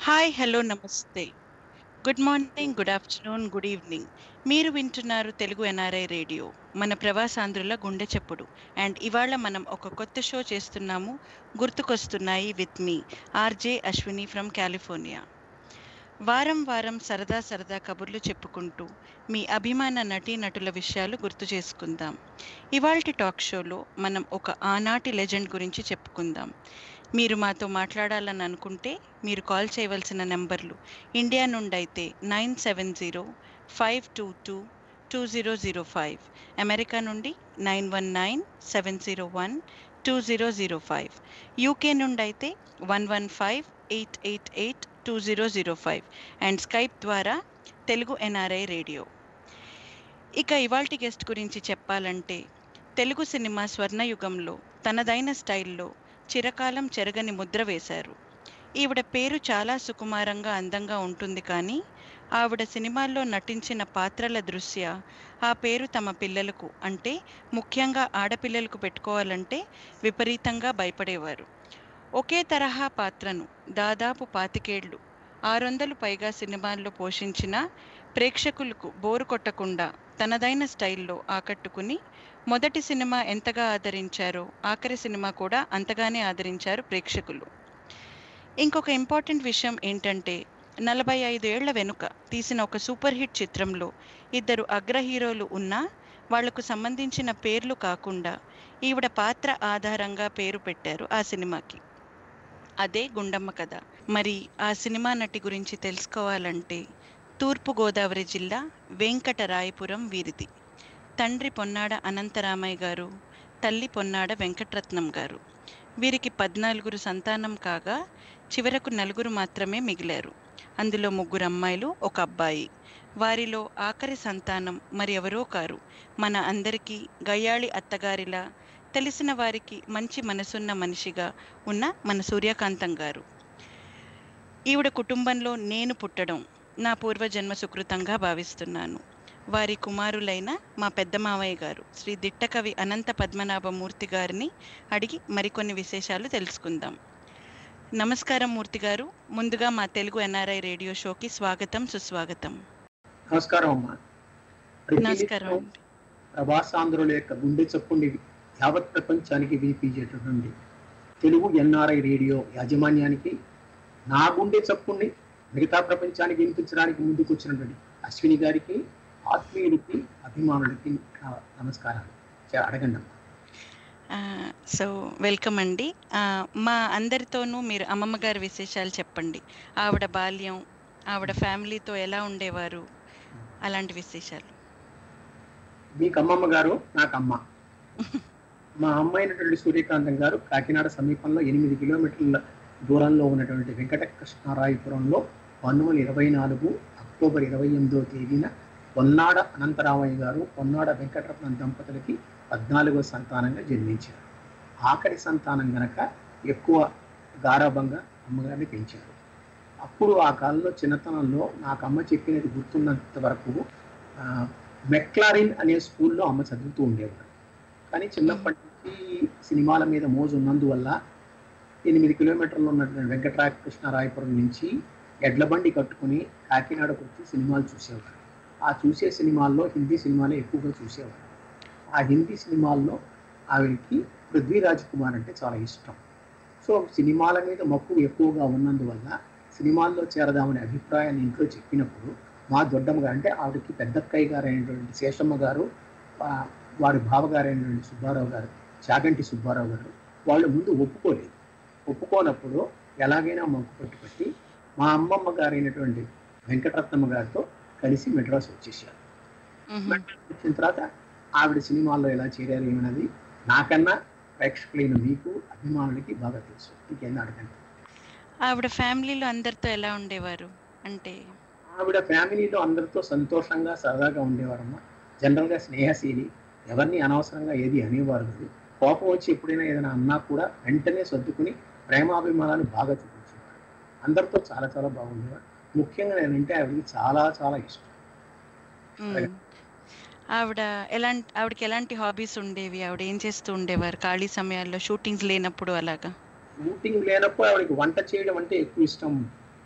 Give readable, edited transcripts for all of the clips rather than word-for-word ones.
Hi, hello, నమస్తే. Good morning, good afternoon, good evening. మీరు వింటున్నారు తెలుగు ఎన్ఆర్ఐ రేడియో. మన ప్రవాసాంధ్రుల గుండె చప్పుడు. అండ్ ఇవాళ మనం ఒక కొత్త షో చేస్తున్నాము. గుర్తుకొస్తున్నాయి విత్ మీ ఆర్జే అశ్విని ఫ్రమ్ కాలిఫోర్నియా. వారం వారం సరదా సరదా కబుర్లు చెప్పుకుంటూ మీ అభిమాన నటీనటుల విషయాలు గుర్తు చేసుకుందాం. ఇవాల్టి టాక్ షోలో మనం ఒక ఆనాటి లెజెండ్ గురించి చెప్పుకుందాం. మీరు మాతో మాట్లాడాలని అనుకుంటే మీరు కాల్ చేయవలసిన నెంబర్లు ఇండియా నుండి అయితే 970-522-2005, అమెరికా నుండి 919-701-2005, యూకే నుండి అయితే 115-888-2005 అండ్ స్కైప్ ద్వారా తెలుగు ఎన్ఆర్ఐ రేడియో. ఇక ఇవాల్టి గెస్ట్ గురించి చెప్పాలంటే తెలుగు సినిమా స్వర్ణయుగంలో తనదైన స్టైల్లో చిరకాలం చెరగని ముద్ర వేశారు. ఈవిడ పేరు చాలా సుకుమారంగా అందంగా ఉంటుంది, కానీ ఆవిడ సినిమాల్లో నటించిన పాత్రల దృష్ట్యా ఆ పేరు తమ పిల్లలకు, అంటే ముఖ్యంగా ఆడపిల్లలకు పెట్టుకోవాలంటే విపరీతంగా భయపడేవారు. ఒకే తరహా పాత్రను దాదాపు 25 ఏళ్ళు 600 పైగా సినిమాల్లో పోషించిన ప్రేక్షకులకు బోరు కొట్టకుండా తనదైన స్టైల్లో ఆకట్టుకుని మొదటి సినిమా ఎంతగా ఆదరించారో ఆఖరి సినిమా కూడా అంతగానే ఆదరించారు ప్రేక్షకులు. ఇంకొక ఇంపార్టెంట్ విషయం ఏంటంటే 45 ఏళ్ల వెనుక తీసిన ఒక సూపర్ హిట్ చిత్రంలో ఇద్దరు అగ్ర హీరోలు ఉన్నా వాళ్లకు సంబంధించిన పేర్లు కాకుండా ఈవిడ పాత్ర ఆధారంగా పేరు పెట్టారు ఆ సినిమాకి. అదే గుండమ్మ కథ. మరి ఆ సినిమా నటి గురించి తెలుసుకోవాలంటే తూర్పుగోదావరి జిల్లా వెంకటరాయపురం వీరిది. తండ్రి పొన్నాడ అనంతరామయ్య గారు, తల్లి పొన్నాడ వెంకటరత్నం గారు. వీరికి 14 సంతానం కాగా చివరకు 4 మాత్రమే మిగిలారు. అందులో 3 అమ్మాయిలు, 1 అబ్బాయి. వారిలో ఆఖరి సంతానం మరి ఎవరో కారు, మన అందరికీ గయ్యాళి అత్తగారిలా, తెలిసిన వారికి మంచి మనసున్న మనిషిగా ఉన్న మన సూర్యకాంతం గారు. ఈవిడ కుటుంబంలో నేను పుట్టడం నా పూర్వజన్మ సుకృతంగా భావిస్తున్నాను. వారి కుమారులైన మా పెద్ద మావయ్య గారు శ్రీ దిట్టకవి అనంత పద్మనాభమూర్తి గారిని అడిగి మరికొన్ని విశేషాలు తెలుసుకుందాం. నమస్కారం మూర్తి గారు. ముందుగా మా తెలుగు ఎన్ఆర్ఐ రేడియో షోకి స్వాగతం, సుస్వాగతం. నమస్కారం అమ్మా. నమస్కారం అండి. ప్రవాసాంధ్రుల యొక్క గుండె చప్పుండి యావత్ ప్రపంచానికి వినిపించేటటువంటి తెలుగు ఎన్ఆర్ఐ రేడియో యాజమాన్యానికి, నా గుండె చప్పుండి మిగతా ప్రపంచానికి వినిపించడానికి ముందుకు వచ్చినటువంటి అశ్విని గారికి, ఆత్మీయులకి, అభిమానులకి నమస్కారాలు. అడగండి అమ్మా. సో వెల్కమ్ అండి. మా అందరితోనూ మీరు అమ్మమ్మ గారి విశేషాలు చెప్పండి. ఆవిడ బాల్యం, ఆవిడ ఫ్యామిలీతో ఎలా ఉండేవారు, అలాంటి విశేషాలు. మీకు అమ్మమ్మ గారు, నాకు అమ్మ. మా అమ్మ అయినటువంటి సూర్యకాంతం గారు కాకినాడ సమీపంలో 8 కిలోమీటర్ల దూరంలో ఉన్నటువంటి వెంకటకృష్ణారాయపురంలో 1924 అక్టోబర్ 28వ తేదీన పొన్నాడ అనంతరామయ్య గారు, పొన్నాడ వెంకటరత్నం దంపతులకి 14వ సంతానంగా జన్మించారు. ఆఖరి సంతానం గనక ఎక్కువ గారాభంగా అమ్మగారిని పెంచారు. అప్పుడు ఆ కాలంలో చిన్నతనంలో నాకు అమ్మ చెప్పినది గుర్తున్నంత వరకు మెక్లారిన్ అనే స్కూల్లో అమ్మ చదువుతూ ఉండేవారు. కానీ చిన్నప్పటి నుంచి సినిమాల మీద మోజు ఉన్నందువల్ల 8 కిలోమీటర్లు ఉన్నటువంటి వెంకటకృష్ణారాయపురం నుంచి ఎడ్ల బండి కట్టుకుని కాకినాడకు వచ్చి సినిమాలు చూసేవారు. ఆ చూసే సినిమాల్లో హిందీ సినిమాలే ఎక్కువగా చూసేవారు. ఆ హిందీ సినిమాల్లో ఆవిడకి పృథ్వీరాజ్ కుమార్ అంటే చాలా ఇష్టం. సో సినిమాల మీద మక్కువ ఎక్కువగా ఉన్నందువల్ల సినిమాల్లో చేరదామనే అభిప్రాయాన్ని ఇంట్లో చెప్పినప్పుడు మా దొడ్డమ్మ గారు, అంటే ఆవిడకి పెద్దక్కయ్య గారు అయినటువంటి శేషమ్మ గారు, వారి బావగారు అయినటువంటి సుబ్బారావు గారు, చాగంటి సుబ్బారావు గారు, వాళ్ళు ముందు ఒప్పుకోలేదు. ఒప్పుకోనప్పుడు ఎలాగైనా మొక్కు పట్టుబట్టి మా అమ్మమ్మ గారు అయినటువంటి వెంకటరత్నమ్మ గారితో కలిసి మెడ్రాస్ వచ్చేసారు. మెడ్రాస్ వచ్చిన తర్వాత ఆవిడ సినిమాల్లో ఎలా చేరారు ఏమన్నది నాకన్నా ప్రేక్షకులైన మీకు, అభిమానులకి బాగా తెలుసు. ఇంకేందో అడగండి. ఆవిడ ఫ్యామిలీలో అందరితో ఎలా ఉండేవారు? అంటే ఆవిడ ఫ్యామిలీలో అందరితో సంతోషంగా సరదాగా ఉండేవారమ్మా. జనరల్గా స్నేహశీలి, ఎవరిని అనవసరంగా ఏది అనేవారు కాదు. కోపం వచ్చి ఎప్పుడైనా ఏదైనా అన్నా కూడా వెంటనే సర్దుకుని ప్రేమాభిమానాలు బాగా చూపించేవారు. అందరితో చాలా చాలా బాగుండేవారు. ముఖ్యంగా నేనంటే ఆవిడకి చాలా చాలా ఇష్టం. ఆవిడకి ఎలాంటి హాబీస్ ఉండేవి? ఆవిడ ఏం చేస్తూ ఉండేవారు ఖాళీ సమయాల్లో, షూటింగ్స్ లేనప్పుడు అలాగా? షూటింగ్ లేనప్పుడు ఆవిడకి వంట చేయడం అంటే ఎక్కువ ఇష్టం.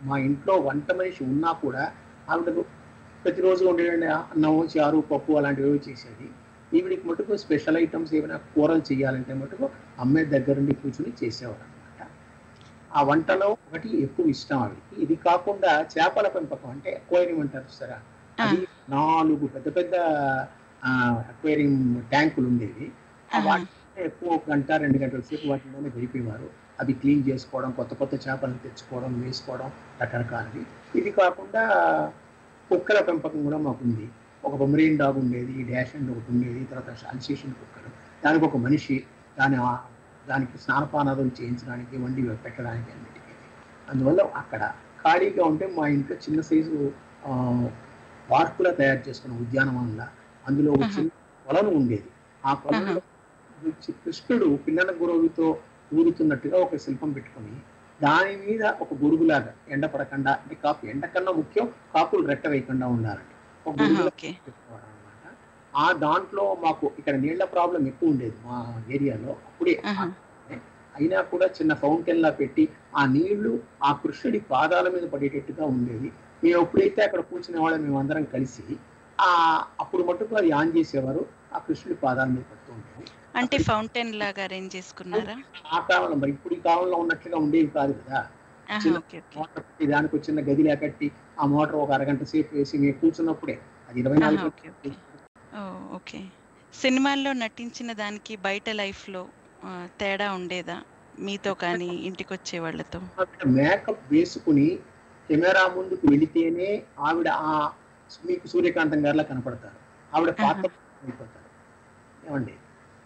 మా ఇంట్లో వంట మనిషి ఉన్నా కూడా ఆవిడకు ప్రతిరోజు ఉండే అన్నం, చారు, పప్పు అలాంటివి చేసేది. ఈవిడికి మటుకు స్పెషల్ ఐటమ్స్ ఏమైనా కూరలు చేయాలంటే మటుకు అమ్మాయి దగ్గర నుండి కూర్చొని చేసేవారు అనమాట. ఆ వంటలో ఒకటి ఎక్కువ ఇష్టం ఆవిడకి. ఇది కాకుండా చేపల పెంపకం అంటే అక్వేరియం అంటారు చూసారా, అది 4 పెద్ద పెద్ద అక్వేరియం ట్యాంకులు ఉండేవి. వాటిని ఎక్కువ 1 గంట 2 గంటల సేపు వాటిలోనే గడిపేవారు. అవి క్లీన్ చేసుకోవడం, కొత్త కొత్త చేపలను తెచ్చుకోవడం, వేసుకోవడం, రకరకాలవి. ఇది కాకుండా కుక్కల పెంపకం కూడా మాకుంది. ఒక పొమరేనియన్ డాగ్ ఉండేది, డాష్ అండ్ ఒకటి ఉండేది, తర్వాత అల్సేషన్ కుక్కలు. దానికి ఒక మనిషి దానికి స్నానపానాలు చేయించడానికి, వండి పెట్టడానికి అన్నిటికీ. అందువల్ల అక్కడ ఖాళీగా ఉంటే మా ఇంట్లో చిన్న సైజు పార్కులా తయారు చేసుకున్న ఉద్యానవనంలా, అందులో ఒక చిన్న కొలను ఉండేది. ఆ కొలంలో కృష్ణుడు పిన్నన గురువుతో ఊరుతున్నట్టుగా ఒక శిల్పం పెట్టుకొని దాని మీద ఒక గొడుగులాగా ఎండ పడకుండా, అంటే ఎండ కన్నా ముఖ్యం కాకులు రెట్ట వేయకుండా ఉండాలండి, ఒక గొడుగులా పెట్టుకోవడం అనమాట. ఆ దాంట్లో మాకు ఇక్కడ నీళ్ల ప్రాబ్లం ఎక్కువ ఉండేది మా ఏరియాలో అప్పుడే. అయినా కూడా చిన్న ఫౌంటైన్ లా పెట్టి ఆ నీళ్లు ఆ కృష్ణుడి పాదాల మీద పడేటట్టుగా ఉండేది. మేము ఎప్పుడైతే అక్కడ కూర్చునే వాళ్ళం మేమందరం కలిసి అప్పుడు మటుకు అది ఆన్ చేసేవారు, ఆ కృష్ణుడి పాదాల మీద పడుతూ ఉండేది. అంటే ఫౌంటైన్ లాగా అరేంజ్ చేసుకున్నారా? ఆ కాలంలో మరి ఇప్పుడు ఈ కాలంలో ఉన్నట్లుగా ఉండేవి కాదు కదా. మోటార్ పెట్టి దానికి చిన్న గదిలా కట్టి ఆ మోటార్ ఒక అరగంట సేపు వేసి మేము కూర్చున్నప్పుడే అది 24. ఓకే. సినిమాల్లో నటించిన దానికి బయట లైఫ్ లో తేడా ఉండేదా మీతో కానీ ఇంటికి వచ్చే వాళ్ళతో? మేకప్ వేసుకుని కెమెరా ముందుకు వెళితేనే ఆవిడ మీకు సూర్యకాంతం గారిలా కనపడతారు. ఆవిడ పాత్ర అయిపోతారు. ఏమండి,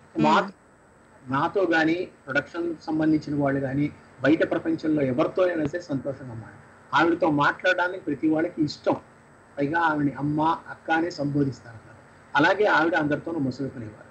నాతో కానీ ప్రొడక్షన్ సంబంధించిన వాళ్ళు కానీ బయట ప్రపంచంలో ఎవరితో అయినా సరే సంతోషంగా ఉన్నారు. ఆవిడతో మాట్లాడడానికి ప్రతి వాళ్ళకి ఇష్టం. పైగా ఆవిడని అమ్మ, అక్క అనే సంబోధిస్తారు. అలాగే ఆవిడ అందరితోనూ ముసుగుకునేవారు.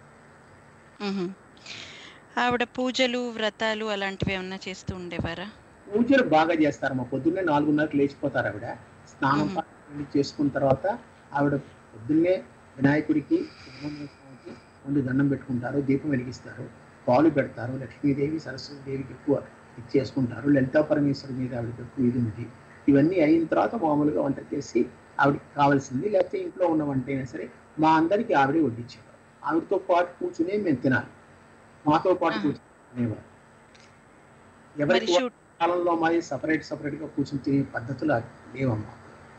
ఆవిడ పూజలు, వ్రతాలు అలాంటివి ఏమన్నా చేస్తూ ఉండేవారా? పూజలు బాగా చేస్తారు. మా పొద్దున్నే 4:30కి లేచిపోతారు ఆవిడ. స్నానం చేసుకున్న తర్వాత ఆవిడ పొద్దున్నే వినాయకుడికి, సుబ్రహ్మణ్యస్వామికి ముందు దండం పెట్టుకుంటారు, దీపం వెలిగిస్తారు, పాలు పెడతారు. లక్ష్మీదేవి, సరస్వతీదేవికి ఎక్కువ ఇచ్చేసుకుంటారు. లలితా పరమేశ్వరి మీద ఆవిడకి ఎక్కువ ఇది ఉంది. ఇవన్నీ అయిన తర్వాత మామూలుగా వంట చేసి ఆవిడకి కావాల్సింది, లేకపోతే ఇంట్లో ఉన్న వంట అయినా సరే మా అందరికీ ఆవిడే వడ్డించేవారు. ఆవిడతో పాటు కూర్చునే మేము తినాలి, మాతో పాటు కూర్చునేవారు. ఎవరికి కాలంలో మాది సపరేట్ గా కూర్చుని తినే పద్ధతులు లేవమ్మా.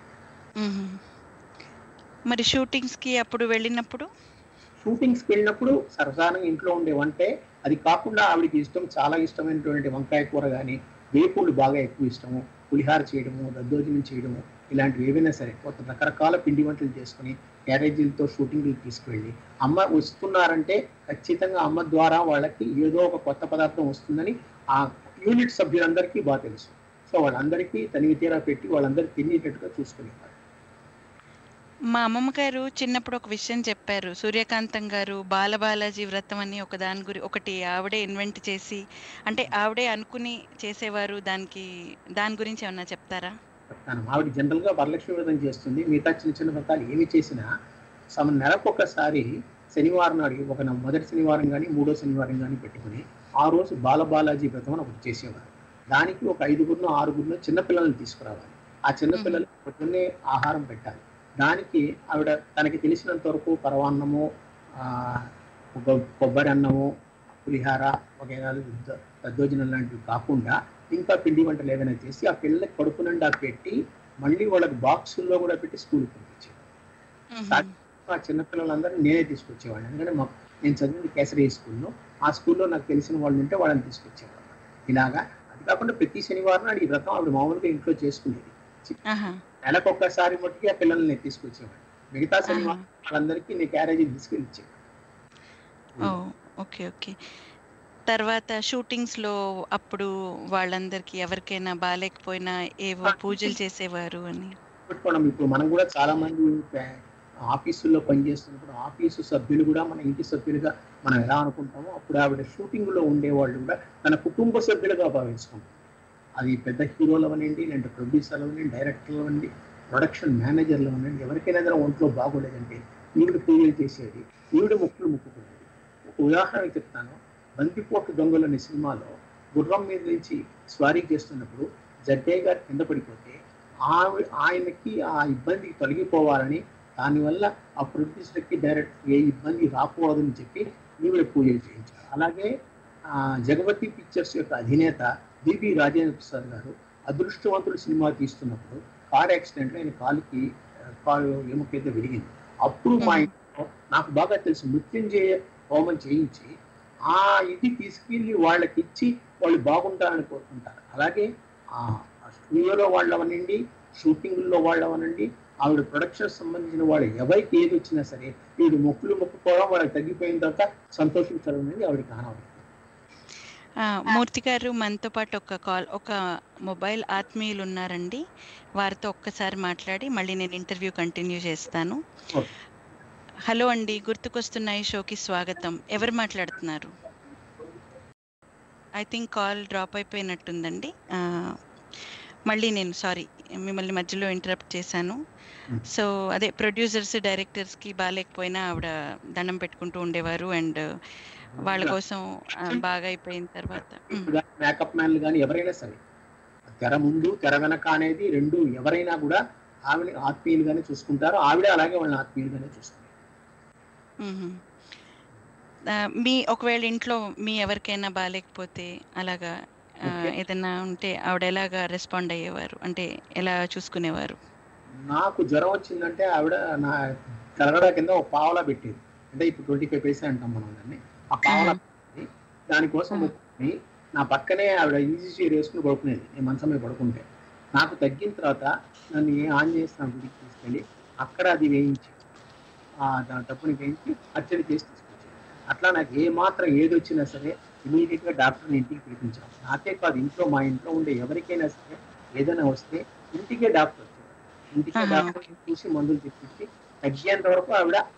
మరి షూటింగ్స్ కి అప్పుడు వెళ్ళినప్పుడు సరసానంగా ఇంట్లో ఉండే వంటే. అది కాకుండా ఆవిడకి చాలా ఇష్టమైనటువంటి వంకాయ కూర కానీ, వేపుళ్ళు బాగా ఎక్కువ ఇష్టము, పులిహార చేయడము, దద్దోజనం చేయడము, ఇలాంటివి ఏవైనా సరే కొత్త రకరకాల పిండి వంటలు చేసుకుని క్యారేజీలతో షూటింగ్కి తీసుకువెళ్ళి, అమ్మ వస్తున్నారంటే ఖచ్చితంగా అమ్మ ద్వారా వాళ్ళకి ఏదో ఒక కొత్త పదార్థం వస్తుందని ఆ యూనిట్ సభ్యులందరికీ బాగా తెలుసు. సో వాళ్ళందరికీ తనివి తీరా పెట్టి వాళ్ళందరూ తినేటట్టుగా చూసుకునేవారు. మా అమ్మమ్మ గారు చిన్నప్పుడు ఒక విషయం చెప్పారు. సూర్యకాంతం గారు బాలబాలాజీ వ్రతం అని ఒకటి ఆవిడే ఇన్వెంట్ చేసి, అంటే ఆవిడే అనుకుని చేసేవారు. దాని గురించి ఏమన్నా చెప్తారా? చెప్తాను. ఆవిడ జనరల్ గా వరలక్ష్మి వ్రతం చేస్తుంది. మిగతా చిన్న చిన్న వ్రతాలు ఏమి చేసినా నెలకు ఒకసారి శనివారం నాడు, మొదటి శనివారం కానీ మూడో శనివారం కానీ పెట్టుకుని ఆ రోజు బాలబాలాజీ వ్రతం అని ఒకటి చేసేవారు. దానికి ఒక 5గురినో 6గురినో చిన్నపిల్లల్ని తీసుకురావాలి. ఆ చిన్నపిల్లలకి పొద్దున్నే ఆహారం పెట్టాలి. దానికి ఆవిడ తనకి తెలిసినంత వరకు పరవాన్నము, కొబ్బరి అన్నము, పులిహార వగైరాలు, దద్దోజనం లాంటివి కాకుండా ఇంకా పిండి వంటలు ఏదైనా చేసి ఆ పిల్లలకి కడుపు నిండా పెట్టి మళ్ళీ వాళ్ళకి బాక్సుల్లో కూడా పెట్టి స్కూల్కి పంపించేవారు. ఆ చిన్నపిల్లలందరూ నేనే తీసుకొచ్చేవాడిని. ఎందుకంటే నేను చదివింది కేసరియా స్కూల్లో. ఆ స్కూల్లో నాకు తెలిసిన వాళ్ళు ఉంటే వాళ్ళని తీసుకొచ్చేవాళ్ళు. ఇలాగా అది కాకుండా ప్రతి శనివారం నాడు ఈ వ్రతం ఆవిడ మామూలుగా ఇంట్లో చేసుకునేది. నెలకు ఒక్కసారి మట్టుకి ఆ పిల్లల్ని తీసుకొచ్చేవాడు. మిగతా శనివారం వాళ్ళందరికీ నేను క్యారేజీ తీసుకెళ్ళి ఇచ్చేవాడు. ఓకే. తర్వాత షూటింగ్స్ లో అప్పుడు వాళ్ళందరికీ ఎవరికైనా బాగాలేకపోయినా ఏవో పూజలు చేసేవారు అని పెట్టుకోవడం. ఇప్పుడు మనం కూడా చాలా మంది ఆఫీసుల్లో పనిచేస్తున్నప్పుడు ఆఫీసు సభ్యులు కూడా మన ఇంటి సభ్యులుగా మనం ఎలా అనుకుంటామో, అప్పుడు ఆవిడ షూటింగ్ లో ఉండేవాళ్ళు కూడా తన కుటుంబ సభ్యులుగా భావించుకుంటారు. అది పెద్ద హీరోలు అవ్వనండి, లేదంటే ప్రొడ్యూసర్లు అవ్వండి, డైరెక్టర్లు అవ్వండి, ప్రొడక్షన్ మేనేజర్లు అవ్వండి, ఎవరికైనా ఏదైనా ఒంట్లో బాగోలేదంటే ఈవిడ పూజలు చేసేది, ఈవిడ ముక్కులు ముక్కుకునేది. ఒక ఉదాహరణ చెప్తాను. బంతిపోటు దొంగలు అనే సినిమాలో గుర్రం మీద నుంచి స్వారీ చేస్తున్నప్పుడు జడ్డే గారు కింద పడిపోతే ఆయనకి ఆ ఇబ్బంది తొలగిపోవాలని, దానివల్ల ఆ ప్రొడ్యూసర్కి డైరెక్టర్ ఏ ఇబ్బంది రాకూడదని చెప్పి ఈవిడ పూజలు చేయించారు. అలాగే జగవతి పిక్చర్స్ యొక్క అధినేత బిబి రాజేంద్ర ప్రసాద్ గారు అదృష్టవంతుడు సినిమా తీస్తున్నప్పుడు కార్ యాక్సిడెంట్లో ఆయన కాలు ఎముకైతే విరిగింది. అప్పుడు మా ఇంట్లో నాకు బాగా తెలుసు మృత్యుంజయ హోమం చేయించి ఆ ఇది తీసుకెళ్ళి వాళ్ళకి ఇచ్చి వాళ్ళు బాగుంటారని కోరుకుంటారు. అలాగే ఆ స్టూడియోలో వాళ్ళవనండి, షూటింగ్లో వాళ్ళవనండి, ఆవిడ ప్రొడక్షన్ సంబంధించిన వాళ్ళు ఎవరికి ఏది వచ్చినా సరే వీడు మొక్కుకోవడం వాళ్ళకి తగ్గిపోయిన తర్వాత సంతోషించడం అనేది ఆవిడకి ఆనవాయితీ. మూర్తి గారు, మనతో పాటు ఒక మొబైల్ ఆత్మీయులు ఉన్నారండి. వారితో ఒక్కసారి మాట్లాడి మళ్ళీ నేను ఇంటర్వ్యూ కంటిన్యూ చేస్తాను. హలో అండి, గుర్తుకొస్తున్నాయి షోకి స్వాగతం. ఎవరు మాట్లాడుతున్నారు? ఐ థింక్ కాల్ డ్రాప్ అయిపోయినట్టుందండి. మళ్ళీ నేను మిమ్మల్ని మధ్యలో ఇంటరప్ట్ చేశాను. సో అదే ప్రొడ్యూసర్స్ డైరెక్టర్స్కి బాగాలేకపోయినా ఆవిడ దండం పెట్టుకుంటూ ఉండేవారు. అండ్ వాళ్ళ కోసం బాగా అయిపోయిన తర్వాత మేకప్ మ్యాన్లు కానీ ఎవరైనా సరే తెర ముందు తెర వెనక అనేది రెండు ఎవరైనా కూడా ఆవిడ ఆత్మీయులుగానే చూసుకుంటారు. ఆవిడ అలాగే వాళ్ళని ఆత్మీయులుగానే చూసుకుంటారు. ఒకవేళ ఇంట్లో ఎవరికైనా బాగాలేకపోతే అలాగా ఏదైనా ఉంటే ఆవిడ ఎలాగా రెస్పాండ్ అయ్యేవారు, అంటే ఎలా చూసుకునేవారు? నాకు జ్వరం వచ్చిందంటే ఆవిడ నా కలగడా కింద ఒక పావలా పెట్టేది. అంటే ఇప్పుడు 25 పైసే అంటాం మనం దాన్ని. ఆ పావలా దానికోసం నా పక్కనే ఆవిడ ఈజీ చైర్ వేసుకుని పడుకునేది. నేను మంచం మీద పడుకుంటే నాకు తగ్గిన తర్వాత నన్ను ఆన్ చేసిన గుడికి తీసుకెళ్ళి అక్కడ అది వేయించి డబ్బుని వేయించి అర్చన చేసి తీసుకొచ్చాను. అట్లా నాకు ఏమాత్రం ఏదొచ్చినా సరే ఇమీడియట్గా డాక్టర్ని ఇంటికి పిలిపించాను. నాకే కాదు, మా ఇంట్లో ఉండే ఎవరికైనా సరే ఏదైనా వస్తే ఇంటికే డాక్టర్ వచ్చేవారు. ఇంటికే డాక్టర్ చూసి మందులు తెప్పించి తగ్గేంత వరకు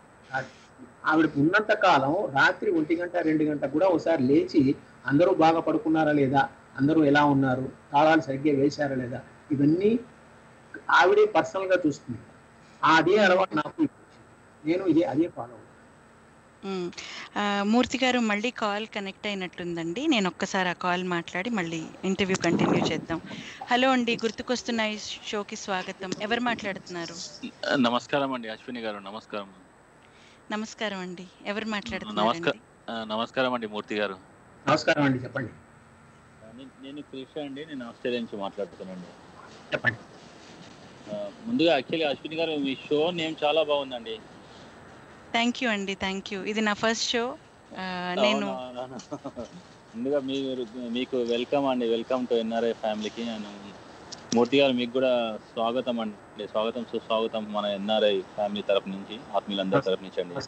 ఆవిడకు ఉన్నంత కాలం రాత్రి 1 గంట 2 గంట కూడా ఒకసారి లేచి అందరూ బాగా పడుకున్నారా లేదా, అందరూ ఎలా ఉన్నారు, తాళాలు సరిగ్గా వేశారా లేదా, ఇవన్నీ ఆవిడే పర్సనల్గా చూస్తుంది. అదే అలవాటు నాకు నేను అదే ఫాలో అవుతాను. మూర్తి గారు, మళ్ళీ కాల్ కనెక్ట్ అయినట్టుందండి. నేను ఒక్కసారి ఆ కాల్ మాట్లాడి మళ్ళీ ఇంటర్వ్యూ కంటిన్యూ చేద్దాం. హలో అండి, గుర్తుకొస్తున్నాయి షోకి స్వాగతం. ఎవరు మాట్లాడుతున్నారు? నమస్కారం అండి, అశ్విని గారు. నమస్కారం. నమస్కారం అండి, ఎవరు మాట్లాడుతున్నారు? నమస్కారం అండి, మూర్తి గారు. నమస్కారం అండి, చెప్పండి. నేను కృష్ణ అండి, నేను ఆస్ట్రేలియా నుంచి మాట్లాడుతున్నానండి. చెప్పండి. ముందుగా యాక్చువల్లీ అశ్విని గారు, మీ షో నేమ్ చాలా బాగుందండి. థ్యాంక్ యూ అండి, థ్యాంక్ యూ. ఇది నా ఫస్ట్ షో. నేను ముందుగా మీకు వెల్కమ్ అండి, వెల్కమ్ టు ఎన్ఆర్ఐ ఫ్యామిలీకి. మూర్తి గారు, మీకు కూడా స్వాగతం అండి, స్వాగతం సుస్వాగతం మన ఎన్ఆర్ఐ ఫ్యామిలీ తరపు నుంచి, ఆత్మీయులందరి తరపు నుంచి అండి.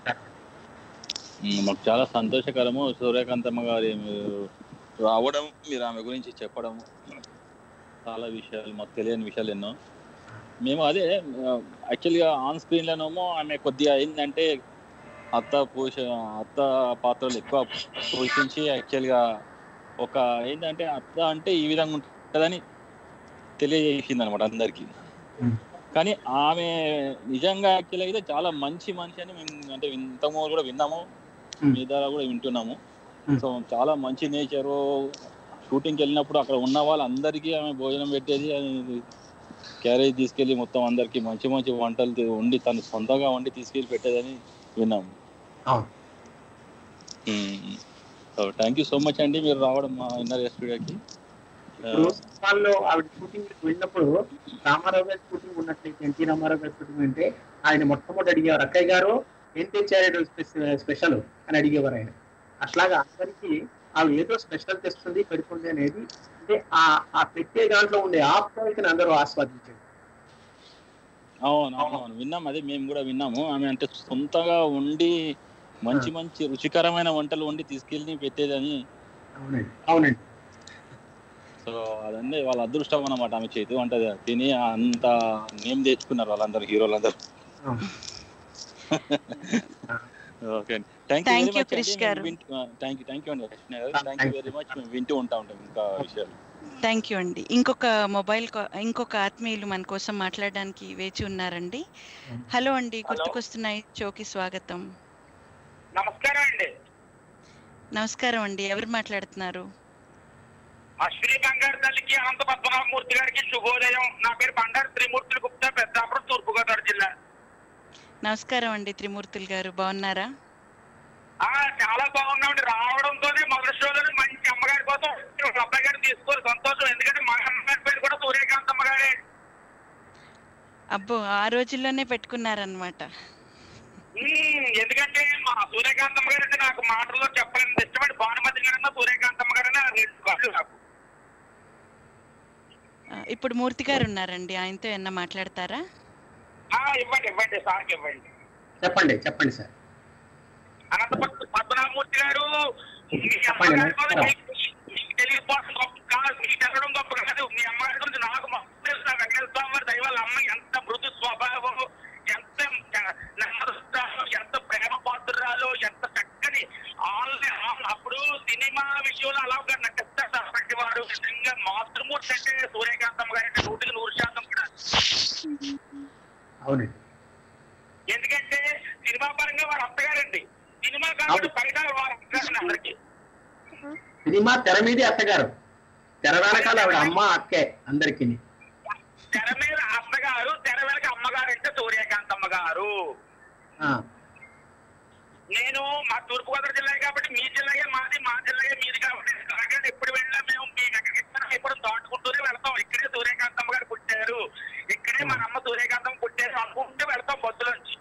మాకు చాలా సంతోషకరము సూర్యకాంతమ్మ గారి రావడం, మీరు ఆమె గురించి చెప్పడం, చాలా విషయాలు మాకు తెలియని విషయాలు ఎన్నో. మేము అదే యాక్చువల్గా ఆన్ స్క్రీన్లోనేమో ఆమె కొద్దిగా ఏంటంటే అత్త పాత్రలు ఎక్కువ పోషించి యాక్చువల్గా ఒక ఏంటంటే అత్త అంటే ఈ విధంగా ఉంటుందని తెలియజేసింది అనమాట అందరికీ. కానీ ఆమె నిజంగా యాక్చువల్గా అయితే చాలా మంచి మనిషి అని మేము అంటే ఇంతకుముందు కూడా విన్నాము, మీ ద్వారా కూడా వింటున్నాము. సో చాలా మంచి నేచరు. షూటింగ్కి వెళ్ళినప్పుడు అక్కడ ఉన్న వాళ్ళందరికీ ఆమె భోజనం పెట్టేది, క్యారేజ్ తీసుకెళ్ళి మొత్తం అందరికి మంచి మంచి వంటలు వండి తను సొంతంగా వండి తీసుకెళ్ళి పెట్టేదని విన్నాము. థ్యాంక్ యూ సో మచ్ అండి, మీరు రావడం మా ఎన్ఆర్ఐ స్టూడియోకి. ఆవిడ షూటింగ్ వెళ్ళినప్పుడు రామారావు గారి షూటింగ్ ఉన్నట్లయితే, ఎన్టీ రామారావు గారి షూటింగ్ అంటే ఆయన మొట్టమొదటి అడిగేవారు, అక్కయ్య గారు ఏం తెచ్చారు స్పెషల్ అని అడిగేవారు ఆయన. అట్లాగా అందరికీ ఆవిడ ఏదో స్పెషల్ తెస్తుంది పెడుతుంది అనేది, అంటే ఆ పెట్టే దాంట్లో ఉండే ఆప్యాయతని అందరూ ఆస్వాదించారు. అవును విన్నాము, అదే మేము కూడా విన్నాము. ఆమె అంటే సొంతంగా వండి మంచి మంచి రుచికరమైన వంటలు వండి తీసుకెళ్ళి పెట్టేదని. అవునండి. సో అదన్నీ వాళ్ళ అదృష్టం అన్నమాట. ఆమె చేతి వంట తిని అంత నేమ్ తెచ్చుకున్నారు వాళ్ళందరూ, హీరోలందరూ. Okay, thank you very much అండి. థ్యాంక్ యూ అండి కృష్ణ గారు, థ్యాంక్ యూ వెరీ మచ్. మేము వింటూ ఉంటాం ఇంకా విషయాలు. థ్యాంక్ యూ అండి. ఇంకొక ఆత్మీయులు మన కోసం మాట్లాడడానికి వేచి ఉన్నారండి. హలో అండి, గుర్తుకొస్తున్నాయి షోకి స్వాగతం. నమస్కారం అండి. నమస్కారం అండి, ఎవరు మాట్లాడుతున్నారు? అశ్విని బంగారు తల్లికి, అనంత పద్మనాభమూర్తి గారికి శుభోదయం. నా పేరు బండారు త్రిమూర్తులు గుప్తా, పెద్దాపురం, తూర్పుగోదావరి జిల్లా. నమస్కారం అండి త్రిమూర్తులు గారు, బాగున్నారా? చాలా బాగున్నామండి. రావడంతోనే మొదటి షోలోనే మంచి అమ్మగారి కోసం అబ్బాయి గారిని తీసుకోవాలి, సంతోషం. ఎందుకంటే మా అమ్మగారి పేరు కూడా సూర్యకాంత్ అమ్మగారే. అబ్బో, ఆ రోజుల్లోనే పెట్టుకున్నారనమాట. ఎందుకంటే మా సూర్యకాంతమ్మ గారు అంటే నాకు మాటల్లో చెప్పలేని ఇష్టపడి భానుమతి గారన్నా సూర్యకాంతమ్మ గారన్నా నాకు. ఇప్పుడు మూర్తి గారు ఉన్నారండి, ఆయనతో ఏమన్నా మాట్లాడతారా? ఇవ్వండి సార్కి ఇవ్వండి. చెప్పండి సార్. అనంత పద్మనాభమూర్తి గారు, మీకు తెలియకపోవడం గొప్ప కాదు, మీకు తెలడం గొప్ప కాదు. మీ అమ్మగారి గురించి నాకు తెలుసు. నా వెంకటేశ్వర స్వామి వారి దయ వల్ల అమ్మ ఎంత మృదు స్వభావం, ఎంత నమ్మకం, ఎంత ప్రేమ పాత్రురాలు, ఎంత చక్కని అప్పుడు సినిమా విషయంలో అలా నటిస్తారు వారు. నిజంగా మాతృమూర్తి అంటే సూర్యకాంతమ్మ గారి 100% కూడా. అవునండి. ఎందుకంటే సినిమా పరంగా వారు అత్తగారండి, సినిమా కాబట్టి బయట వారు అత్తగారండి. అందరికి సినిమా తెర మీదే అత్తగారు, తెర వెనకాల ఆవిడ అమ్మ అక్కే అందరికి. తెర మీద అత్తగారు, తెర వెనక అమ్మగారు అంటే సూర్యకాంతమ్మ గారు. నేను మా తూర్పుగోదావరి జిల్లా కాబట్టి మీ జిల్లాగే మాది, మా జిల్లాగే మీది కాబట్టి ఎప్పుడు వెళ్ళినా మేము మీ ఎక్కడ దాటుకుంటూనే వెళ్తాం. ఇక్కడే సూర్యకాంతమ్మ గారు పుట్టారు, ఇక్కడే మన అమ్మ సూర్యకాంతమ్మ పుట్టారు అనుకుంటూ వెళ్తాం బస్సులోంచి.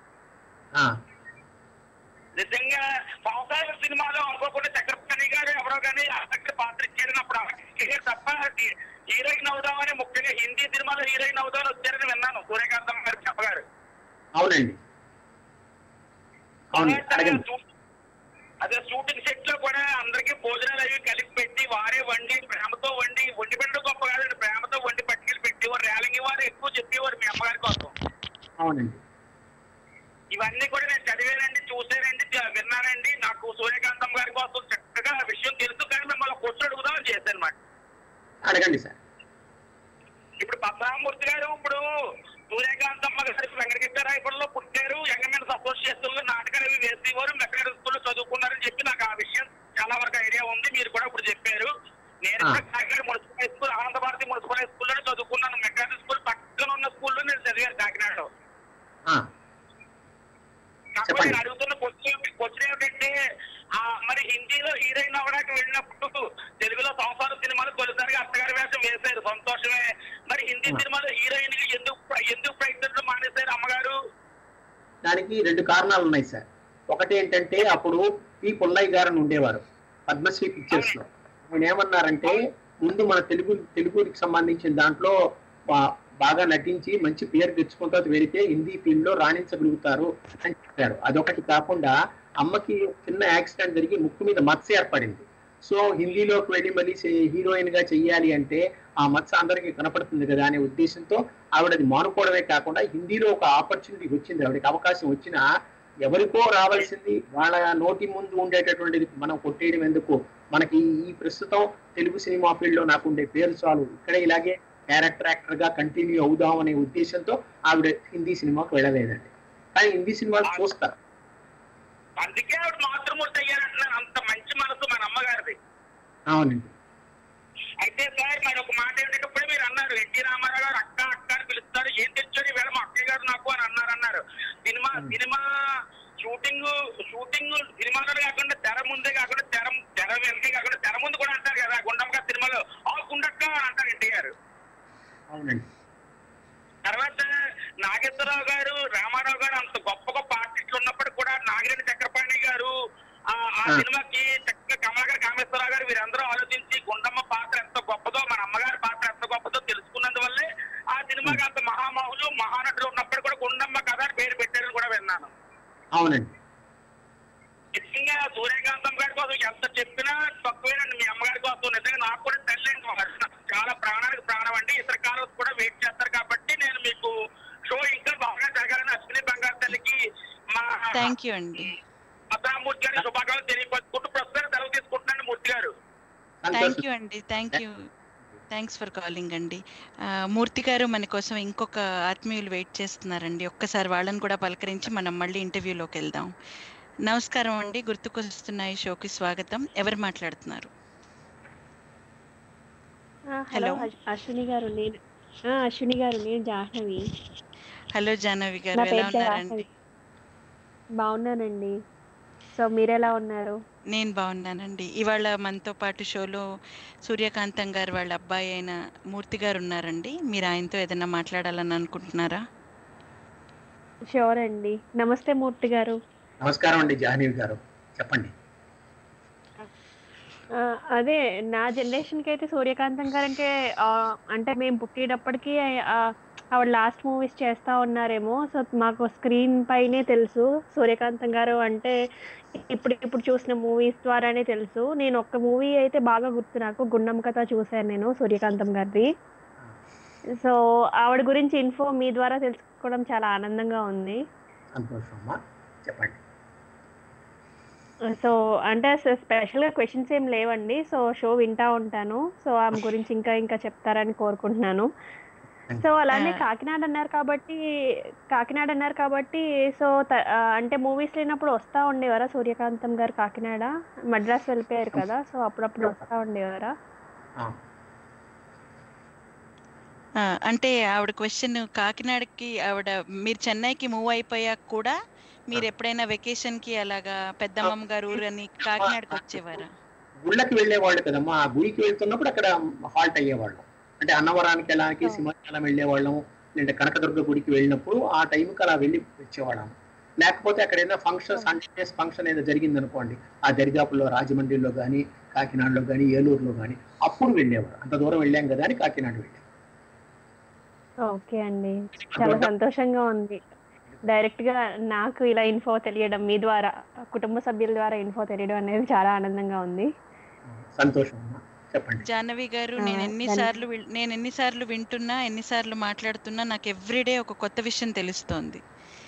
నిజంగా సంవత్సరాల సినిమాలో అనుకోకుండా చక్రపాణి గారు ఎవరో కానీ అక్కడ పాత్ర ఇచ్చారని అప్పుడు తప్ప హీరోయిన్ అవుదామని, ముఖ్యంగా హిందీ సినిమాలో హీరోయిన్ అవుదామని వచ్చారని విన్నాను సూర్యకాంతమ్మ గారు చెప్పగారు. అవునండి. అదే షూటింగ్ సెట్ లో కూడా అందరికీ భోజనాలు అవి కలిపి పెట్టి వారే ప్రేమతో వండి పెట్టడం గొప్ప కాదండి, ప్రేమతో వండి పట్టుకెళ్ళి పెట్టేవారు. రేలంగి వారు ఎక్కువ చెప్పేవారు మీ అమ్మగారి కోసం. అవునండి. ఇవన్నీ కూడా నేను చదివానండి, చూసానండి, విన్నానండి. నాకు సూర్యకాంతమ్మ గారి కోసం చక్కగా విషయం తెలుసు, కానీ మిమ్మల్ని క్వశ్చన్ అడుగుదామని చేశాను అన్నమాట. అడగండి సార్. ఇప్పుడు పద్మనాభమూర్తి గారు ఇప్పుడు సూర్యకాంతమ్మ గారు వెంకటగిరిరాయపురంలో పుట్టారు. యంగమెన్స్ అసోసియేషన్ లో నాటకాలు అవి వేసేవారు, వెంకటగిరి స్కూల్లో చదువుకున్నారని చెప్పి నాకు ఆ విషయం చాలా వరకు ఐడియా ఉంది. మీరు కూడా ఇప్పుడు చెప్పారు. నేను కాకినాడ మున్సిపల్ హై స్కూల్, ఆనంద భారతి మున్సిపల్ హై స్కూల్లోనే చదువుకున్నాను. వెంకటగిరి స్కూల్ పక్కన ఉన్న స్కూల్లో నేను చదివాను కాకినాడలో. కాకపోతే నేను అడుగుతున్న క్వశ్చన్ ఏమిటంటే, మరి హిందీలో హీరోయిన్ అవ్వడానికి వెళ్ళినప్పుడు తెలుగులో సంసార సినిమాలు తొలిసారిగా అత్తగారి వేషం వేశారు, సంతోషమే. మరి హిందీ సినిమాలో హీరోయిన్ ఎందుకు ప్రయత్నించడం మానేశారు అమ్మగారు? దానికి 2 కారణాలు ఉన్నాయి సార్. ఒకటి ఏంటంటే, అప్పుడు పి పుల్లయ్య గారు ఉండేవారు పద్మశ్రీ పిక్చర్స్ లో. ఆయన ఏమన్నారంటే, ముందు మన తెలుగుకి సంబంధించిన దాంట్లో బాగా నటించి మంచి పేరు తెచ్చుకుంటూ వెళితే హిందీ ఫీల్డ్ లో రాణించగలుగుతారు అని చెప్పారు. అదొకటి కాకుండా అమ్మకి చిన్న యాక్సిడెంట్ జరిగి ముక్కు మీద మచ్చ ఏర్పడింది. సో హిందీలోకి వెళ్ళి మళ్ళీ హీరోయిన్ గా చెయ్యాలి అంటే ఆ మచ్చ అందరికీ కనపడుతుంది కదా అనే ఉద్దేశంతో ఆవిడ అది మానుకోవడమే కాకుండా హిందీలో ఒక ఆపర్చునిటీ వచ్చింది, ఆవిడకి అవకాశం వచ్చినా ఎవరికో రావాల్సింది వాళ్ళ నోటి ముందు ఉండేటటువంటిది మనం కొట్టేయడం ఎందుకు, మనకి ఈ ప్రస్తుతం తెలుగు సినిమా ఫీల్డ్ లో నాకు ఉండే పేరు చాలు, ఇక్కడ ఇలాగే క్యారెక్టర్ యాక్టర్ గా కంటిన్యూ అవుదాం అనే ఉద్దేశంతో ఆవిడ హిందీ సినిమాకు వెళ్ళలేదండి. కానీ హిందీ సినిమాలు చూస్తారు. అందుకే ఆవిడ మాతృమూర్తి అయ్యారంటున్నారు. అంత మంచి మనసు మన అమ్మగారిది. అవునండి. అయితే సార్ మరి ఒక మాట ఏంటంటే, ఇప్పుడే మీరు అన్నారు ఎన్టీ రామారావు గారు అక్క అని పిలుస్తారు, ఏం తెచ్చారు ఈవేళ మా అక్కయ్య గారు నాకు అని అన్నారు. సినిమా షూటింగ్ సినిమాలో కాకుండా తెర ముందే కాకుండా తెర వెనకే కాకుండా తెర ముందు కూడా అంటారు కదా గుండమ్మ గారు సినిమాలో, గుండక్క అని అంటారు ఎన్టీ గారు. అవునండి. తర్వాత నాగేశ్వరరావు గారు, రామారావు గారు అంత గొప్ప గొప్ప ఆర్టిస్టులు ఉన్నప్పుడు కూడా నాగిరెడ్డి చక్రపాణి గారు ఆ సినిమాకి చక్కగా కమలాకర్ కామేశ్వరరావు గారు వీరందరూ ఆలోచించి గుండమ్మ పాత్ర ఎంత గొప్పదో, మన అమ్మగారి పాత్ర ఎంత గొప్పదో తెలుసుకున్నందువల్లే ఆ సినిమాకి అంత మహామహులు మహానటులు ఉన్నప్పుడు కూడా గుండమ్మ కథ పేరు పెట్టారని కూడా విన్నాను. అవునండి. నిజంగా సూర్యకాంతమ్మ గారి కోసం ఎంత చెప్పినా తక్కువేనండి మీ అమ్మగారి కోసం. నిజంగా నాకు కూడా తల్లి చాలా ప్రాణానికి ప్రాణం అండి. ఇతర కాలం కూడా వెయిట్ చేస్తారు కాబట్టి నేను మీకు షో ఇంకా బాగా జరగాలని అశ్విని బంగారు తల్లికి మా పద్మనాభమూర్తి గారి శుభాకాంక్షలు తెలియపరుచుకుంటూ ప్రస్తుతానికి సెలవు తీసుకుంటున్నాను మూర్తి గారు. థ్యాంక్ యూ అండి. థ్యాంక్స్ ఫర్ కాలింగ్ అండి. మూర్తి గారు మన కోసం ఇంకొక ఆత్మీయులు వెయిట్ చేస్తున్నారండి. ఒక్కసారి వాళ్ళని కూడా పలకరించి మనం మళ్ళీ ఇంటర్వ్యూలోకి వెళ్దాం. నమస్కారం అండి, గుర్తుకొస్తున్నాయి షోకి స్వాగతం. ఎవరు మాట్లాడుతున్నారు? హలో. అశ్విని గారు నేను జాహ్నవి. హలో జాహ్నవి గారు, నా ఎలా పేరు ఉన్నారండి? జాహ్నవి. బాగున్నానండి. సో మీరెలా ఉన్నారు? నేను బాగున్నానండి. ఇవాళ మనతో పాటు షోలో సూర్యకాంతం గారు వాళ్ళ అబ్బాయి అయిన మూర్తి గారు ఉన్నారండి. మీరు ఆయనతో ఏదైనా మాట్లాడాలని అనుకుంటున్నారా? షూర్ అండి. నమస్తే మూర్తి గారు. నమస్కారం అండి జాహ్నవి గారు, చెప్పండి. అదే నా జనరేషన్కి అయితే సూర్యకాంతం గారు అంటే అంటే మేము పుట్టేటప్పటికి ఆవిడ లాస్ట్ మూవీస్ చేస్తా ఉన్నారేమో. సో మాకు స్క్రీన్ పైనే తెలుసు సూర్యకాంతం గారు అంటే. ఇప్పుడు చూసిన మూవీస్ ద్వారానే తెలుసు. నేను ఒక్క మూవీ అయితే బాగా గుర్తు, నాకు గుండం కథ చూశాను నేను సూర్యకాంతం గారిది. సో ఆవిడ గురించి ఇన్ఫో మీ ద్వారా తెలుసుకోవడం చాలా ఆనందంగా ఉంది. సంతోషమ్మా, చెప్పండి. సో అంటే స్పెషల్గా క్వశ్చన్స్ ఏం లేవండి. సో షో వింటా ఉంటాను. సో ఆమె గురించి ఇంకా చెప్తారని కోరుకుంటున్నాను. సో అలానే కాకినాడ అన్నారు కాబట్టి సో అంటే మూవీస్ లేనప్పుడు వస్తూ ఉండేవారా సూర్యకాంతం గారు కాకినాడ? మద్రాసు వెళ్ళిపోయారు కదా, సో అప్పుడప్పుడు వస్తూ ఉండేవారా? అంటే ఆవిడ క్వశ్చన్, కాకినాడకి మీరు చెన్నైకి మూవ్ అయిపోయాక కూడా మీరు ఎప్పుడైనా వెకేషన్ కి అలాగా పెద్దమ్మమ్మ గారు ఊరు అని కాకినాడకి వచ్చేవారా? గుళ్ళకి వెళ్ళేవాళ్ళు కదమ్మా. ఆ గుడికి వెళ్తున్నప్పుడు అక్కడ హాల్ట్ అయ్యేవాళ్ళం. అంటే అన్నవరానికి వెళ్ళడానికి సింహాచలం వెళ్ళేవాళ్ళం, లేదంటే కనకదుర్గ గుడికి వెళ్ళినప్పుడు ఆ టైంకి అలా వెళ్ళి వచ్చేవాళ్ళం. లేకపోతే అక్కడ ఏదైనా ఫంక్షన్, సండేస్ ఫంక్షన్ ఏదో జరిగింది అనుకోండి, ఆ దరిదాపుల్లో రాజమండ్రిలో కానీ కాకినాడలో కానీ ఏలూరులో కానీ అప్పుడు వెళ్ళేవారు. అంత దూరం వెళ్ళాం కదా అని కాకినాడ వెళ్ళాం. ఓకే అండి, చాలా సంతోషంగా ఉంది. డైరెక్ట్ గా నాకు ఇలా ఇన్ఫో తెలియడం, మీ ద్వారా కుటుంబ సభ్యుల ద్వారా ఇన్ఫో తెలియడం అనేది చాలా ఆనందంగా ఉంది. సంతోషం. చెప్పండి జాహ్నవి గారు. నేను ఎన్నిసార్లు వింటున్నా, ఎన్నిసార్లు మాట్లాడుతున్నా నాకు ఎవ్రీడే ఒక కొత్త విషయం తెలుస్తోంది.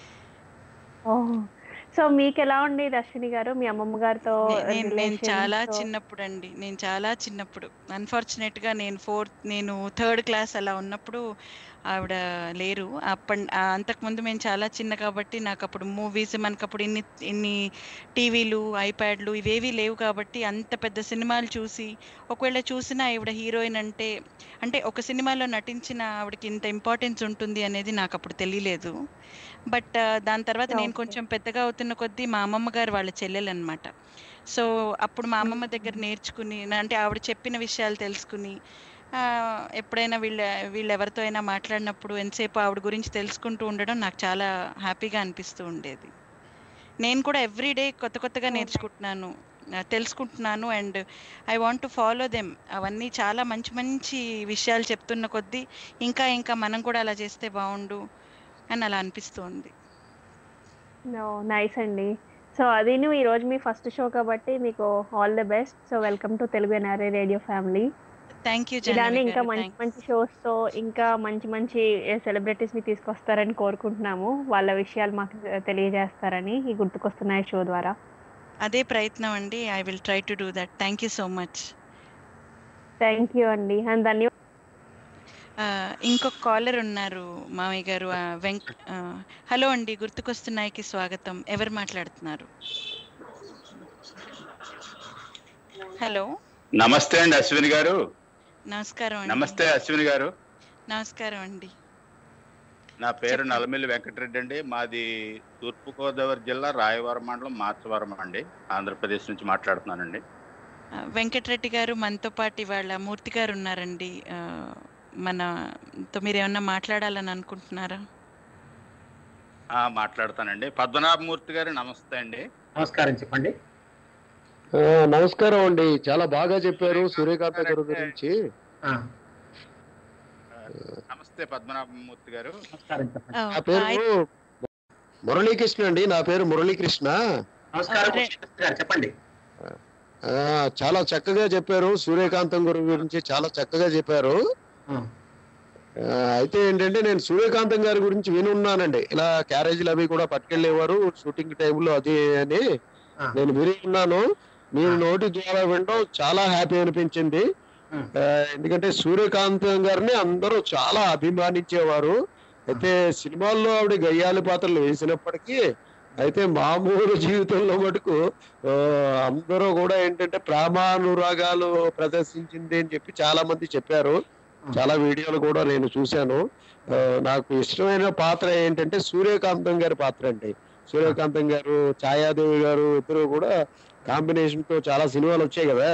సో మీకు ఎలా ఉండేది అశ్విని గారు మీ అమ్మమ్మ గారితో? నేను చాలా చిన్నప్పుడు అన్ఫార్చునేట్ గా నేను థర్డ్ క్లాస్ అలా ఉన్నప్పుడు ఆవిడ లేరు. అంతకుముందు మేము చాలా చిన్న కాబట్టి నాకు అప్పుడు మూవీస్, మనకు అప్పుడు ఇన్ని టీవీలు, ఐప్యాడ్లు ఇవేవి లేవు కాబట్టి అంత పెద్ద సినిమాలు చూసి, ఒకవేళ చూసినా ఆవిడ హీరోయిన్ అంటే ఒక సినిమాలో నటించిన ఆవిడకి ఇంత ఇంపార్టెన్స్ ఉంటుంది అనేది నాకు అప్పుడు తెలియలేదు. బట్ దాని తర్వాత నేను కొంచెం పెద్దగా అవుతున్న కొద్దీ మా అమ్మమ్మ గారు వాళ్ళ చెల్లెలు అనమాట. సో అప్పుడు మా అమ్మమ్మ దగ్గర నేర్చుకుని, అంటే ఆవిడ చెప్పిన విషయాలు తెలుసుకుని, ఎప్పుడైనా వీళ్ళు ఎవరితో అయినా మాట్లాడినప్పుడు ఎంతసేపు ఆవిడ గురించి తెలుసుకుంటూ ఉండడం నాకు చాలా హ్యాపీగా అనిపిస్తూ ఉండేది. నేను కూడా ఎవ్రీడే కొత్తగా నేర్చుకుంటున్నాను, తెలుసుకుంటున్నాను. And I want to follow them. అవన్నీ చాలా మంచి విషయాలు చెప్తున్న కొద్దీ ఇంకా మనం కూడా అలా చేస్తే బాగుండు అని అలా అనిపిస్తుంది. నైస్ అండి. సో అది ఈరోజు మీ ఫస్ట్ షో కాబట్టి మీకు all the best. So welcome to Telugu NRI radio family. Thank you. ఇలానే ఇంకా మంచి షోస్ తో ఇంకా మంచి సెలబ్రిటీస్ ని తీసుకొస్తారని కోరుకుంటున్నాము. వాళ్ళ విషయాలు మాకు తెలియజేస్తారని ఈ గుర్తుకొస్తున్నాయి షో ద్వారా. అదే ప్రయత్నం అండి. I will try to do that. Thank you so much. Thank you అండి. అండ్ ధన్యవాదాలు. ఇంకొక కాలర్ ఉన్నారు మామయ్య గారు. హలో అండి, గుర్తుకొస్తున్నాయికి స్వాగతం. ఎవరు మాట్లాడుతున్నారు? హలో. నమస్తే అండి అశ్విని గారు. నమస్కారం అండి. నమస్తే అశ్విని గారు. నమస్కారం అండి. నా పేరు నల్లమిల్లి వెంకటరెడ్డి అండి. మాది తూర్పుగోదావరి జిల్లా రాయవరం మండలం మార్చవరం అండి, ఆంధ్రప్రదేశ్ నుంచి మాట్లాడుతున్నానండి. వెంకటరెడ్డి గారు, మనతో పాటు ఇవాళ మూర్తి గారు ఉన్నారండి. మనతో మీరు ఏమన్నా మాట్లాడాలని అనుకుంటున్నారా? మాట్లాడతానండి. పద్మనాభమూర్తి గారు నమస్తే అండి. నమస్కారం, చెప్పండి. నమస్కారం అండి, చాలా బాగా చెప్పారు సూర్యకాంతం గారి గురించి. నమస్తే పద్మనాభమూర్తి గారు. నా పేరు మురళీకృష్ణ అండి. నా పేరు మురళీకృష్ణ. చెప్పండి. చాలా చక్కగా చెప్పారు సూర్యకాంతం గారి గురించి, చాలా చక్కగా చెప్పారు. అయితే ఏంటంటే నేను సూర్యకాంతం గారి గురించి వినున్నానండి. ఇలా క్యారేజీలు అవి కూడా పట్టుకెళ్ళేవారు షూటింగ్ టైంలో అది అని నేను విని ఉన్నాను. మీరు నోటి ద్వారా వినడం చాలా హ్యాపీ అనిపించింది. ఎందుకంటే సూర్యకాంతం గారిని అందరూ చాలా అభిమానించేవారు. అయితే సినిమాల్లో ఆవిడ గయ్యాలి పాత్రలు వేసినప్పటికీ అయితే మామూలు జీవితంలో మటుకు అందరూ కూడా ఏంటంటే ప్రేమానురాగాలు ప్రదర్శించింది అని చెప్పి చాలా మంది చెప్పారు. చాలా వీడియోలు కూడా నేను చూశాను. నాకు ఇష్టమైన పాత్ర ఏంటంటే సూర్యకాంతం గారి పాత్ర అండి. సూర్యకాంతం గారు, ఛాయాదేవి గారు ఇద్దరు కూడా కాంబినేషన్ తో చాలా సినిమాలు వచ్చాయి కదా.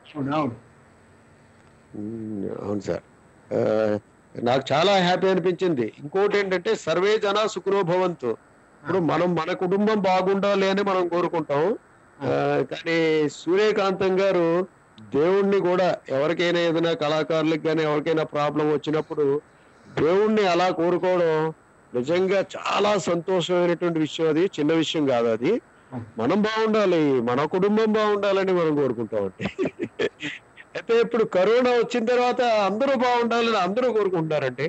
అవును సార్. నాకు చాలా హ్యాపీ అనిపించింది. ఇంకోటి ఏంటంటే సర్వే జన సుఖనో భవంతు. ఇప్పుడు మనం మన కుటుంబం బాగుండాలి అని మనం కోరుకుంటాం. కానీ సూర్యకాంతం గారు దేవుణ్ణి కూడా ఎవరికైనా ఏదైనా కళాకారులకు కానీ ఎవరికైనా ప్రాబ్లం వచ్చినప్పుడు దేవుణ్ణి అలా కోరుకోవడం నిజంగా చాలా సంతోషమైనటువంటి విషయం. అది చిన్న విషయం కాదు. అది మనం బాగుండాలి, మన కుటుంబం బాగుండాలని మనం కోరుకుంటామండి. అయితే ఇప్పుడు కరోనా వచ్చిన తర్వాత అందరూ బాగుండాలని అందరూ కోరుకుంటున్నారండి.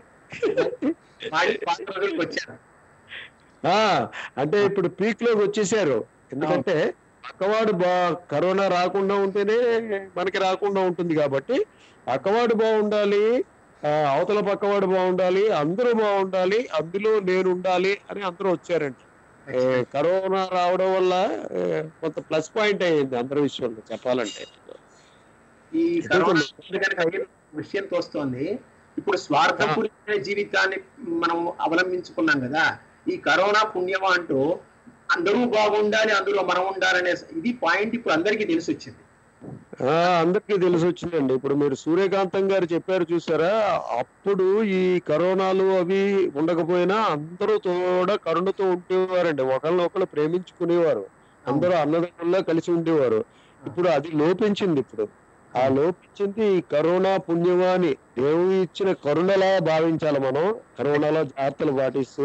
అంటే ఇప్పుడు పీక్ లోకి వచ్చేసారు. ఎందుకంటే పక్కవాడు కరోనా రాకుండా ఉంటేనే మనకి రాకుండా ఉంటుంది కాబట్టి పక్కవాడు బాగుండాలి, అవతల పక్కవాడు బాగుండాలి, అందరూ బాగుండాలి, అందులో నేను ఉండాలి అని అందరూ వచ్చారండి. కరోనా రావడం వల్ల కొంత ప్లస్ పాయింట్ అయ్యింది అందరి విషయంలో చెప్పాలంటే. ఈ కరోనా విషయం తోస్తోంది. ఇప్పుడు స్వార్థపూరిత జీవితాన్ని మనం అవలంబించుకున్నాం కదా. ఈ కరోనా పుణ్యమా అంటూ అందరూ బాగుండాలి, అందులో మనం ఉండాలనే ఇది పాయింట్ ఇప్పుడు అందరికీ తెలిసి వచ్చింది. అందరికీ తెలిసి వచ్చిందండి. ఇప్పుడు మీరు సూర్యకాంతం గారు చెప్పారు చూసారా, అప్పుడు ఈ కరోనాలు అవి ఉండకపోయినా అందరూ కూడా కరుణతో ఉండేవారండి. ఒకళ్ళు ప్రేమించుకునేవారు, అందరూ అన్నదమ్ముల్లా కలిసి ఉండేవారు. ఇప్పుడు అది లోపించింది. ఇప్పుడు ఆ లోపించింది ఈ కరోనా పుణ్యమా అని దేవుడు ఇచ్చిన కరుణలా భావించాలి మనం, కరోనాలో జాగ్రత్తలు పాటిస్తూ.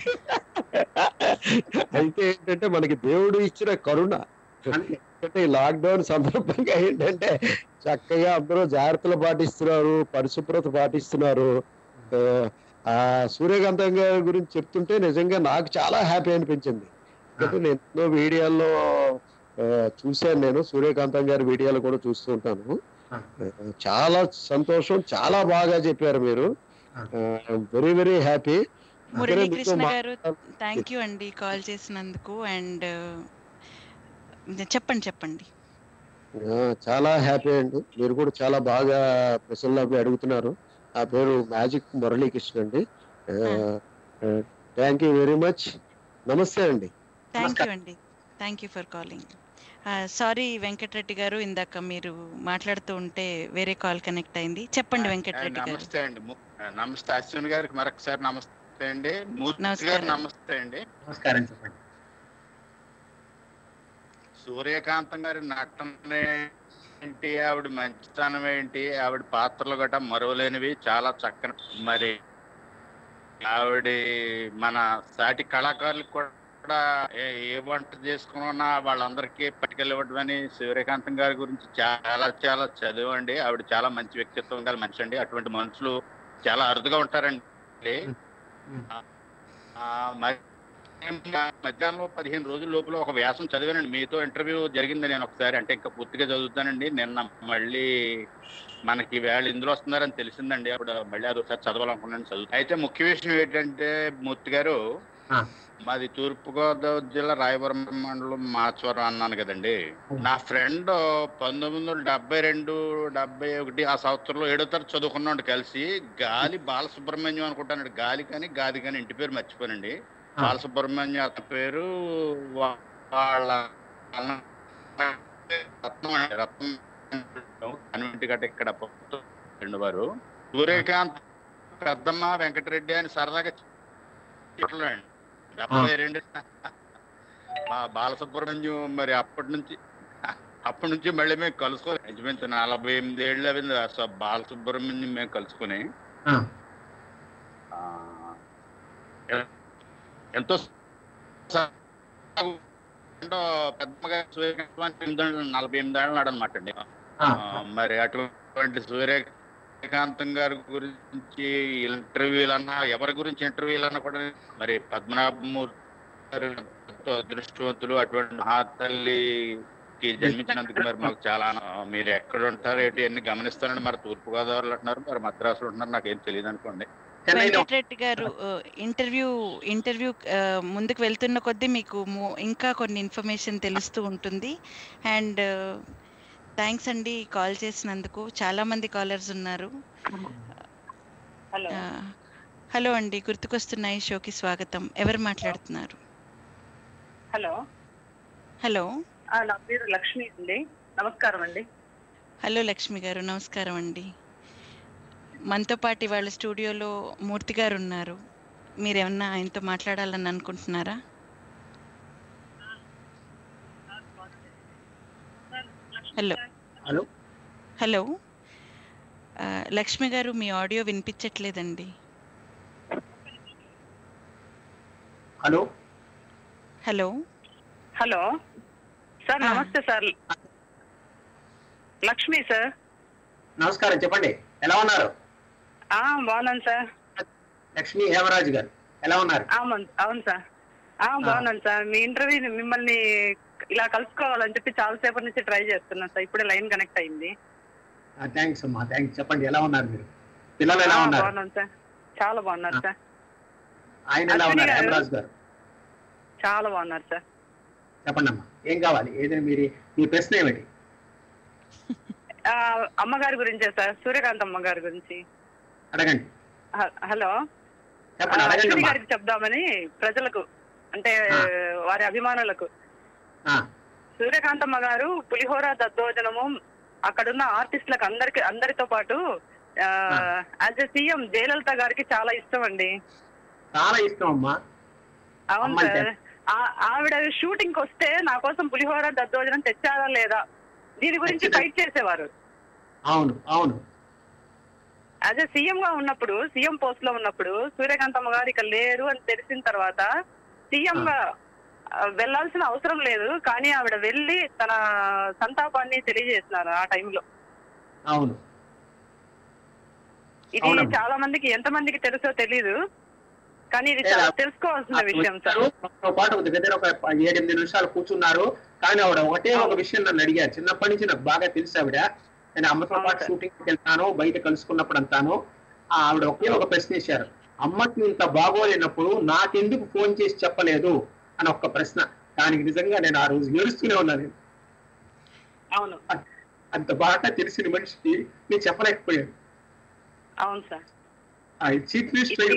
అయితే ఏంటంటే మనకి దేవుడు ఇచ్చిన కరుణ అంటే ఈ లాక్డౌన్ సందర్భంగా ఏంటంటే చక్కగా అందరూ జాగ్రత్తలు పాటిస్తున్నారు, పరిశుభ్రత పాటిస్తున్నారు. ఆ సూర్యకాంతం గారి గురించి చెప్తుంటే నిజంగా నాకు చాలా హ్యాపీ అనిపించింది. ఎందుకంటే నేను ఎన్నో వీడియోల్లో చూశాను, నేను సూర్యకాంతం గారి వీడియోలు కూడా చూస్తూ ఉంటాను. చాలా సంతోషం, చాలా బాగా చెప్పారు మీరు. Very very happy. Muralikrishna garu thank you అండి కాల్ చేసినందుకు. అండ్ చెప్పండి. చాలా హ్యాపీ అండి. మీరు కూడా చాలా బాగా ప్రశ్నలు అవి అడుగుతున్నారు. నా పేరు మ్యాజిక్ మురళీకృష్ణ అండి. Thank you very much. నమస్తే అండి. Thank you for calling. Sorry Venkatareddy గారు, ఇందాక మీరు మాట్లాడుతూ ఉంటే వేరే కాల్ కనెక్ట్ అయింది. చెప్పండి వెంకటరెడ్డి గారు. నమస్తే అండి. నమస్తే అశ్విన్ గారికి మరొకసారి నమస్తే అండి. మూర్తి గారు నమస్తే అండి. నమస్కారం. చెప్పండి. సూర్యకాంతం గారి నటన ఏంటి, ఆవిడ మంచితనం ఏంటి, ఆవిడ పాత్రలు గట్రా మరువలేనివి, చాలా చక్కని. మరి ఆవిడ మన సాటి కళాకారులకు కూడా ఏ వంట చేసుకున్నా వాళ్ళందరికీ పట్టుకెళ్ళివ్వడం అని సూర్యకాంతం గారి గురించి చాలా చాలా చదివండి. ఆవిడ చాలా మంచి వ్యక్తిత్వం గల మనిషి అండి. అటువంటి మనుషులు చాలా అరుదుగా ఉంటారండి. మధ్యాహ్నం 15 రోజుల లోపల ఒక వ్యాసం చదివానండి. మీతో ఇంటర్వ్యూ జరిగింది నేను ఒకసారి, అంటే ఇంకా పూర్తిగా చదువుతానండి. నిన్న మళ్ళీ మనకి వేళ ఇందులో వస్తున్నారని తెలిసిందండి. అప్పుడు మళ్ళీ అదొకసారి చదవాలనుకున్నాను, చదువు. అయితే ముఖ్య విషయం ఏంటంటే మూర్తి గారు, మాది తూర్పుగోదావరి జిల్లా రాయవరం మండలం మాచవరం అన్నాను కదండి. నా ఫ్రెండ్ 1972, 71 ఆ సంవత్సరంలో 7వ తరగతి చదువుకున్నాడు కలిసి. గాలి బాలసుబ్రహ్మణ్యం అనుకుంటాను, గాది కానీ ఇంటి పేరు మర్చిపోయానండి. బాలసుబ్రహ్మణ్యం అతని పేరు. వాళ్ళ రత్నం కన్వెంట్ గట్ట ఇక్కడ వారు. సూర్యకాంత్ పెద్దమ్మ వెంకటరెడ్డి అని సరదాగా చెప్పండి. 72 మా బాలసుబ్రహ్మణ్యం. మరి అప్పటి నుంచి మళ్ళీ మేము కలుసుకొని ఇంచుమించు 48 ఏళ్ళు అయింది బాలసుబ్రహ్మణ్యం మేము కలుసుకుని. ఎంతో పెద్దగా 48 ఏళ్ళు నాడు అనమాట అండి. మరి అటువంటి సూర్యకాంతం గారి గురించి ఇంటర్వ్యూలన్నా, ఎవరి గురించి ఇంటర్వ్యూలన్నా కూడా మరి పద్మనాభమూర్తి అదృష్టవంతులు. అటువంటి మహాతల్లికి జన్మించినందుకు మరి మాకు చాలా. మీరు ఎక్కడ ఉంటారు ఏంటి అన్ని గమనిస్తారని. మరి తూర్పుగోదావరిలో ఉంటున్నారు, మరి మద్రాసులో ఉంటున్నారు, నాకేం తెలియదు అనుకోండి. చెన్నైలో వెంకటరెడ్డి గారు, ఇంటర్వ్యూ ముందుకు వెళ్తున్న కొద్దీ మీకు ఇంకా కొన్ని ఇన్ఫర్మేషన్ తెలుస్తూ ఉంటుంది. అండ్ థ్యాంక్స్ అండి కాల్ చేసినందుకు. చాలా మంది కాలర్స్ ఉన్నారు. హలో అండి, గుర్తుకొస్తున్నాయి షోకి స్వాగతం. ఎవరు మాట్లాడుతున్నారు? హలో, నా పేరు లక్ష్మి అండి. నమస్కారం అండి. హలో లక్ష్మి గారు, నమస్కారం అండి. మనతో పాటు ఇవాళ స్టూడియోలో మూర్తి గారు ఉన్నారు. మీరేమన్నా ఆయనతో మాట్లాడాలని అనుకుంటున్నారా? హలో హలో హలో లక్ష్మి గారు, మీ ఆడియో వినిపించట్లేదండి. హలో హలో హలో సార్, నమస్తే సార్. లక్ష్మి సార్. నమస్కారం, చెప్పండి. ఎలా ఉన్నారు? బాగున్నాను సార్. లక్ష్మీ హేమరాజు గారు ఎలా ఉన్నారు? అవును సార్, బాగున్నాను సార్. మీ ఇంటర్వ్యూ మిమ్మల్ని ఇలా కలుసుకోవాలని చెప్పి చాలా సేపటి నుంచి ట్రై చేస్తున్నాను సార్. ఇప్పుడే లైన్ కనెక్ట్ అయింది. థ్యాంక్స్ అమ్మా, థ్యాంక్స్. చెప్పండి, ఎలా ఉన్నారు మీరు? పిల్లలు ఎలా ఉన్నారు? బాగున్నాను సార్, చాలా బాగున్నారు సార్. ఆయన ఎలా ఉన్నారు? హేమరాజు గారు చాలా బాగున్నారు సార్. చెప్పండి అమ్మా, ఏం కావాలి? ఏదైనా మీ ప్రశ్న ఏమిటి? అమ్మగారి గురించే సార్, సూర్యకాంత్ అమ్మగారి గురించి అడగండి. హలో, చెప్పండి, లక్ష్మి అడగండి. గారికి చెప్దామని ప్రజలకు, అంటే వారి అభిమానులకు. సూర్యకాంతమ్మ గారు పులిహోర దద్దోజనము అక్కడున్న ఆర్టిస్టులకు అందరితో పాటు యాజ్ ఎ సీఎం జయలలిత గారికి చాలా ఇష్టం అండి. చాలా ఇష్టం అమ్మా. అవును సార్. ఆవిడ షూటింగ్ వస్తే నా కోసం పులిహోర దద్దోజనం తెచ్చారా లేదా దీని గురించి ఫైట్ చేసేవారు. అవును అవును. యాజ్ ఎ సీఎం గా ఉన్నప్పుడు, సీఎం పోస్ట్ లో ఉన్నప్పుడు సూర్యకాంతమ్మ గారు ఇక లేరు అని తెలిసిన తర్వాత సీఎం గా వెళ్లాల్సిన అవసరం లేదు, కానీ ఆవిడ వెళ్ళి తన సంతాపాన్ని తెలియజేస్తున్నారు ఆ టైంలో. అవును. ఇది చాలా మందికి, ఎంత మందికి తెలుసో తెలీదు, కానీ ఇది చాలా తెలుసుకోవాల్సిన విషయం సార్. పాటు దగ్గర ఒక 7-8 నిమిషాలు కూర్చున్నారు, కానీ ఆవిడ ఒక విషయం నన్ను అడిగారు. చిన్నప్పటి నుంచి నాకు బాగా తెలుసు ఆవిడ. నేను అమ్మతో పాటు షూటింగ్కి వెళ్తాను, బయట కలుసుకున్నప్పుడు అంతాను. ఆవిడ ఒక ప్రశ్న వేశారు, అమ్మకి ఇంత బాగోలేనప్పుడు నాకెందుకు ఫోన్ చేసి చెప్పలేదు అని ఒక్క ప్రశ్న. దానికి నిజంగా నేను ఆ రోజు ఏడుస్తూనే ఉన్నాను. అవును, అంత బాగా తెలిసిన మనిషికి నేను చెప్పలేకపోయాను. అవును సార్. చీఫ్ మినిస్టర్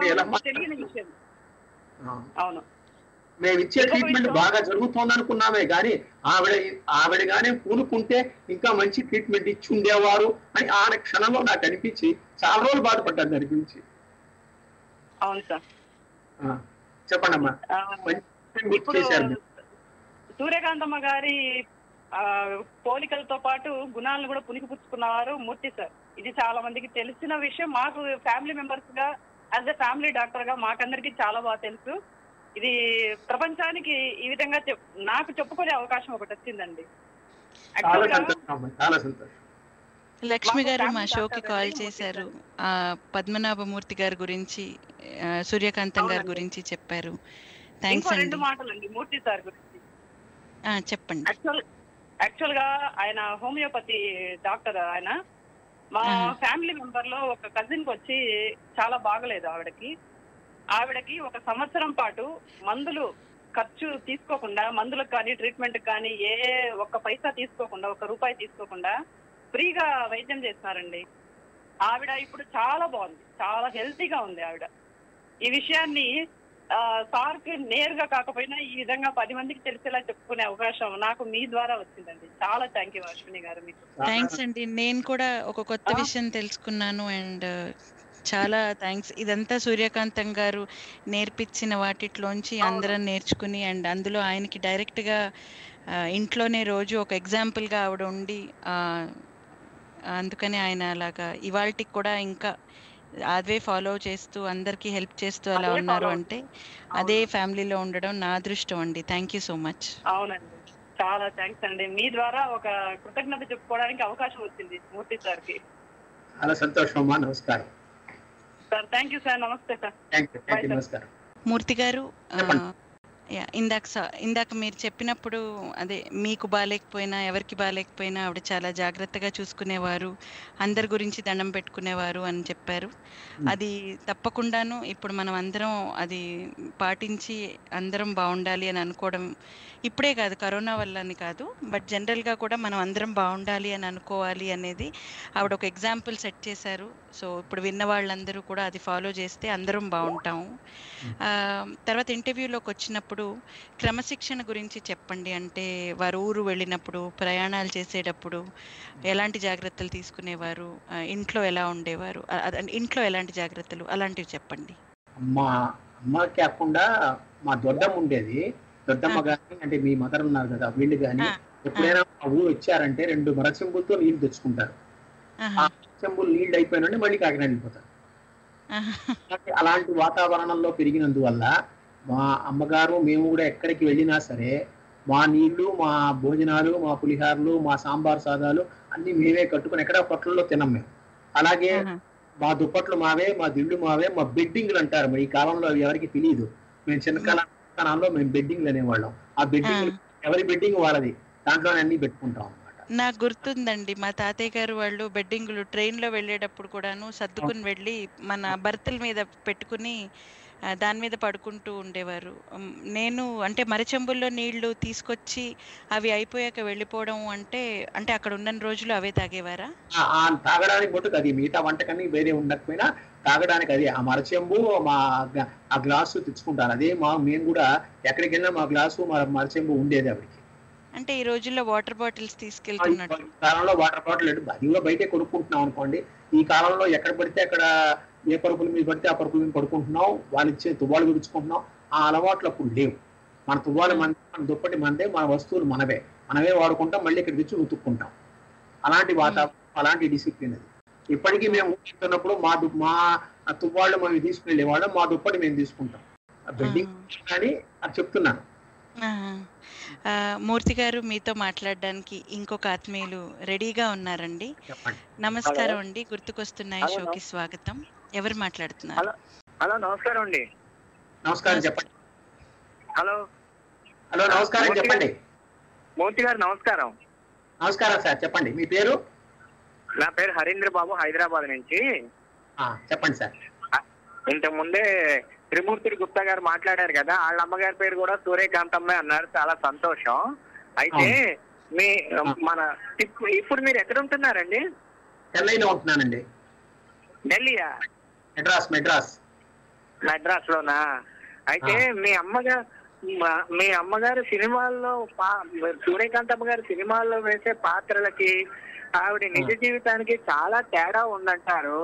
అవును, మేము ఇచ్చే ట్రీట్మెంట్ బాగా జరుగుతోంది అనుకున్నామే, కానీ ఆవిడగానే పూనుకుంటే ఇంకా మంచి ట్రీట్మెంట్ ఇచ్చి ఉండేవారు అని ఆ క్షణంలో నాకు అనిపించి చాలా రోజులు బాధపడ్డాను దాని గురించి. అవును సార్. చెప్పండి అమ్మా. ఇప్పుడు సూర్యకాంతమ్మ గారి పోలికలతో పాటు గుణాలను కూడా పుణికిపుచ్చుకున్నవారు మూర్తి సార్. ఇది చాలా మందికి తెలిసిన విషయం. మాకు ఫ్యామిలీ మెంబర్స్ గా, యాజ్ ఎ ఫ్యామిలీ డాక్టర్ గా మాకందరికి చాలా బాగా తెలుసు. ఇది ప్రపంచానికి ఈ విధంగా నాకు చెప్పుకునే అవకాశం ఒకటి వచ్చిందండి. లక్ష్మి గారు మా షోకి కాల్ చేశారు, పద్మనాభమూర్తి గారి గురించి, సూర్యకాంతం గారి గురించి చెప్పారు. థ్యాంక్స్ అండి. 2 మాటలండి మూర్తి సార్ గురించి. చెప్పండి. యాక్చువల్ గా ఆయన హోమియోపతి డాక్టర్. ఆయన మా ఫ్యామిలీ మెంబర్ లో ఒక కజిన్ కి వచ్చి చాలా బాగలేదు ఆవిడకి. 1 సంవత్సరం పాటు మందులు ఖర్చు తీసుకోకుండా, మందులకు కానీ ట్రీట్మెంట్ కానీ ఒక్క పైసా తీసుకోకుండా, 1 రూపాయి తీసుకోకుండా ఫ్రీగా వైద్యం చేస్తున్నారండి. ఆవిడ ఇప్పుడు చాలా బాగుంది, చాలా హెల్తీగా ఉంది ఆవిడ. ఈ విషయాన్ని సార్కి నేరుగా కాకపోయినా ఈ విధంగా 10 మందికి తెలిసేలా చెప్పుకునే అవకాశం నాకు మీ ద్వారా వచ్చిందండి. చాలా థ్యాంక్ యూ అశ్విని గారు. మీకు థ్యాంక్స్ అండి. నేను కూడా ఒక కొత్త విషయం తెలుసుకున్నాను అండ్ చాలా థ్యాంక్స్. ఇదంతా సూర్యకాంతం గారు నేర్పించిన వాటిలోంచి అందరం నేర్చుకుని, అండ్ అందులో ఆయనకి డైరెక్ట్గా ఇంట్లోనే రోజు ఒక ఎగ్జాంపుల్గా ఆవిడ ఉండి, అందుకని ఆయన అలాగా ఇవాళకి కూడా ఇంకా అదే ఫాలో చేస్తూ అందరికీ హెల్ప్ చేస్తూ అలా ఉన్నారు అంటే అదే ఫ్యామిలీలో ఉండడం నా అదృష్టం అండి. Thank you so much. అవునండి, చాలా థ్యాంక్స్ అండి. మీ ద్వారా ఒక కృతజ్ఞత చెప్పుకోవడానికి అవకాశం వచ్చింది మూర్తి సార్కి. చాలా సంతోషం అమ్మా. నమస్కారం సార్. Thank you sir. నమస్తే సార్. Thank you. నమస్కారం. మూర్తి గారు, ఇందాక మీరు చెప్పినప్పుడు అదే మీకు బాగాలేకపోయినా ఎవరికి బాగాలేకపోయినా ఆవిడ చాలా జాగ్రత్తగా చూసుకునేవారు, అందరి గురించి దండం పెట్టుకునేవారు అని చెప్పారు. అది తప్పకుండాను ఇప్పుడు మనం అందరం అది పాటించి అందరం బాగుండాలి అని అనుకోవడం, ఇప్పుడే కాదు కరోనా వల్ల అని కాదు, బట్ జనరల్గా కూడా మనం అందరం బాగుండాలి అని అనుకోవాలి అనేది ఆవిడ ఒక ఎగ్జాంపుల్ సెట్ చేశారు. సో ఇప్పుడు విన్న వాళ్ళందరూ కూడా అది ఫాలో చేస్తే అందరం బాగుంటాము. తర్వాత ఇంటర్వ్యూలోకి వచ్చినప్పుడు క్రమశిక్షణ గురించి చెప్పండి. అంటే వారు ఊరు వెళ్ళినప్పుడు, ప్రయాణాలు చేసేటప్పుడు ఎలాంటి జాగ్రత్తలు తీసుకునేవారు, ఇంట్లో ఎలా ఉండేవారు, ఇంట్లో ఎలాంటి జాగ్రత్తలు అలాంటివి చెప్పండి. మా అమ్మ కాకుండా మా దొడ్డమ్మ ఉండేది. దొడ్డమ్మ గాని అంటే మీ మదర్ ఉన్నారు కదా, వీళ్ళు గాని ఎప్పుడైనా మా ఊరు వచ్చారంటే 2 మరచెంబులతో నీళ్లు తెచ్చుకుంటారు. ఆ చెంబులు నీళ్లు అయిపోయినంటే మళ్ళీ కాకినాడ వెళ్ళిపోతారు. అలాంటి వాతావరణంలో పెరిగినందువల్ల మా అమ్మగారు మేము కూడా ఎక్కడికి వెళ్ళినా సరే మా నీళ్లు, మా భోజనాలు, మా పులిహారలు, మా సాంబార్ సాదాలు అన్ని మేమే కట్టుకుని ఎక్కడ పొట్లలో తినం మేము. అలాగే మా దుప్పట్లు మావే, మా దిళ్ళు మావే, మా బెడ్డింగ్లు అంటారు. ఈ కాలంలో అవి ఎవరికి తెలియదు. మేము చిన్నకాలంలో మేము బెడ్డింగ్లు అనేవాళ్ళం. ఆ బెడ్డింగ్ ఎవరి బెడ్డింగ్ వాళ్ళది, దాంట్లోనే అన్ని పెట్టుకుంటాం అన్నమాట. నాకు గుర్తుందండి, మా తాతయ్య గారు వాళ్ళు బెడ్డింగ్లు ట్రైన్లో వెళ్ళేటప్పుడు కూడాను సర్దుకుని వెళ్ళి మన బర్తుల మీద పెట్టుకుని దాని మీద పడుకుంటూ ఉండేవారు. నేను అంటే మరచెంబుల్లో నీళ్లు తీసుకొచ్చి అవి అయిపోయాక వెళ్ళిపోవడం అంటే అక్కడ ఉన్న రోజులు అవే తాగేవారా? తాగడానికి మటుకు అది, మిగతా వంటకన్నీ వేరే ఉండకపోయినా తాగడానికి అది ఆ మరచెంబు ఆ గ్లాసు తెచ్చుకుంటారు. అదే మేము కూడా ఎక్కడికి వెళ్ళినా మా గ్లాసు మరచెంబు ఉండేది ఆవిడకి. అంటే ఈ రోజుల్లో వాటర్ బాటిల్స్ తీసుకెళ్తున్నట్టు, కాలంలో వాటర్ బాటిల్ అది కూడా బయటే కొనుక్కుంటున్నాం అనుకోండి. ఈ కాలంలో ఎక్కడ పడితే అక్కడ ఏ పరుపుల మీద పడితే ఆ పరుపుల మీద పడుకుంటున్నాం, వాళ్ళు ఇచ్చే తువ్వాలు గురించుకుంటున్నాం. ఆ అలవాట్లు అప్పుడు లేవు. మన తువ్వాలు మనదే, మన దుప్పటి మనదే, మన వస్తువులు మనమే వాడుకుంటాం, మళ్ళీ ఇక్కడ తెచ్చి ఉతుక్కుంటాం. అలాంటి వాతావరణం, అలాంటి డిసిప్లిన్ అది. ఇప్పటికీ మేము ఊరుతున్నప్పుడు మా తువ్వాళ్ళు మేము తీసుకువెళ్ళేవాళ్ళం, మా దుప్పటి మేము తీసుకుంటాం. బెడ్డింగ్ కానీ అది చెప్తున్నాను. మూర్తి గారు, మీతో మాట్లాడడానికి ఇంకొక ఆత్మీయులు రెడీగా ఉన్నారండి. నమస్కారం అండి, గుర్తుకొస్తున్నాయి షోకి స్వాగతం. ఎవరు మాట్లాడుతున్నారు? హలో, నమస్కారం అండి. నమస్కారం, చెప్పండి. హలో నమస్కారం, చెప్పండి. మూర్తి గారు నమస్కారం. నమస్కారం సార్, చెప్పండి. మీ పేరు? నా పేరు హరీంద్ర బాబు, హైదరాబాద్ నుంచి. చెప్పండి సార్. ఇంతకుముందే త్రిమూర్తి గుప్తా గారు మాట్లాడారు కదా, వాళ్ళ అమ్మగారి పేరు కూడా సూర్యకాంతమ్మ అన్నారు. చాలా సంతోషం. అయితే ఇప్పుడు మీరు ఎక్కడ ఉంటున్నారండి? చెన్నైలో ఉంటున్నానండి. ఢిల్లీయా? మెడ్రాస్ లోనా? అయితే మీ అమ్మగారు సినిమాల్లో, సూర్యకాంతమ్మ గారి సినిమాల్లో వేసే పాత్రలకి ఆవిడ నిజ జీవితానికి చాలా తేడా ఉందంటారు.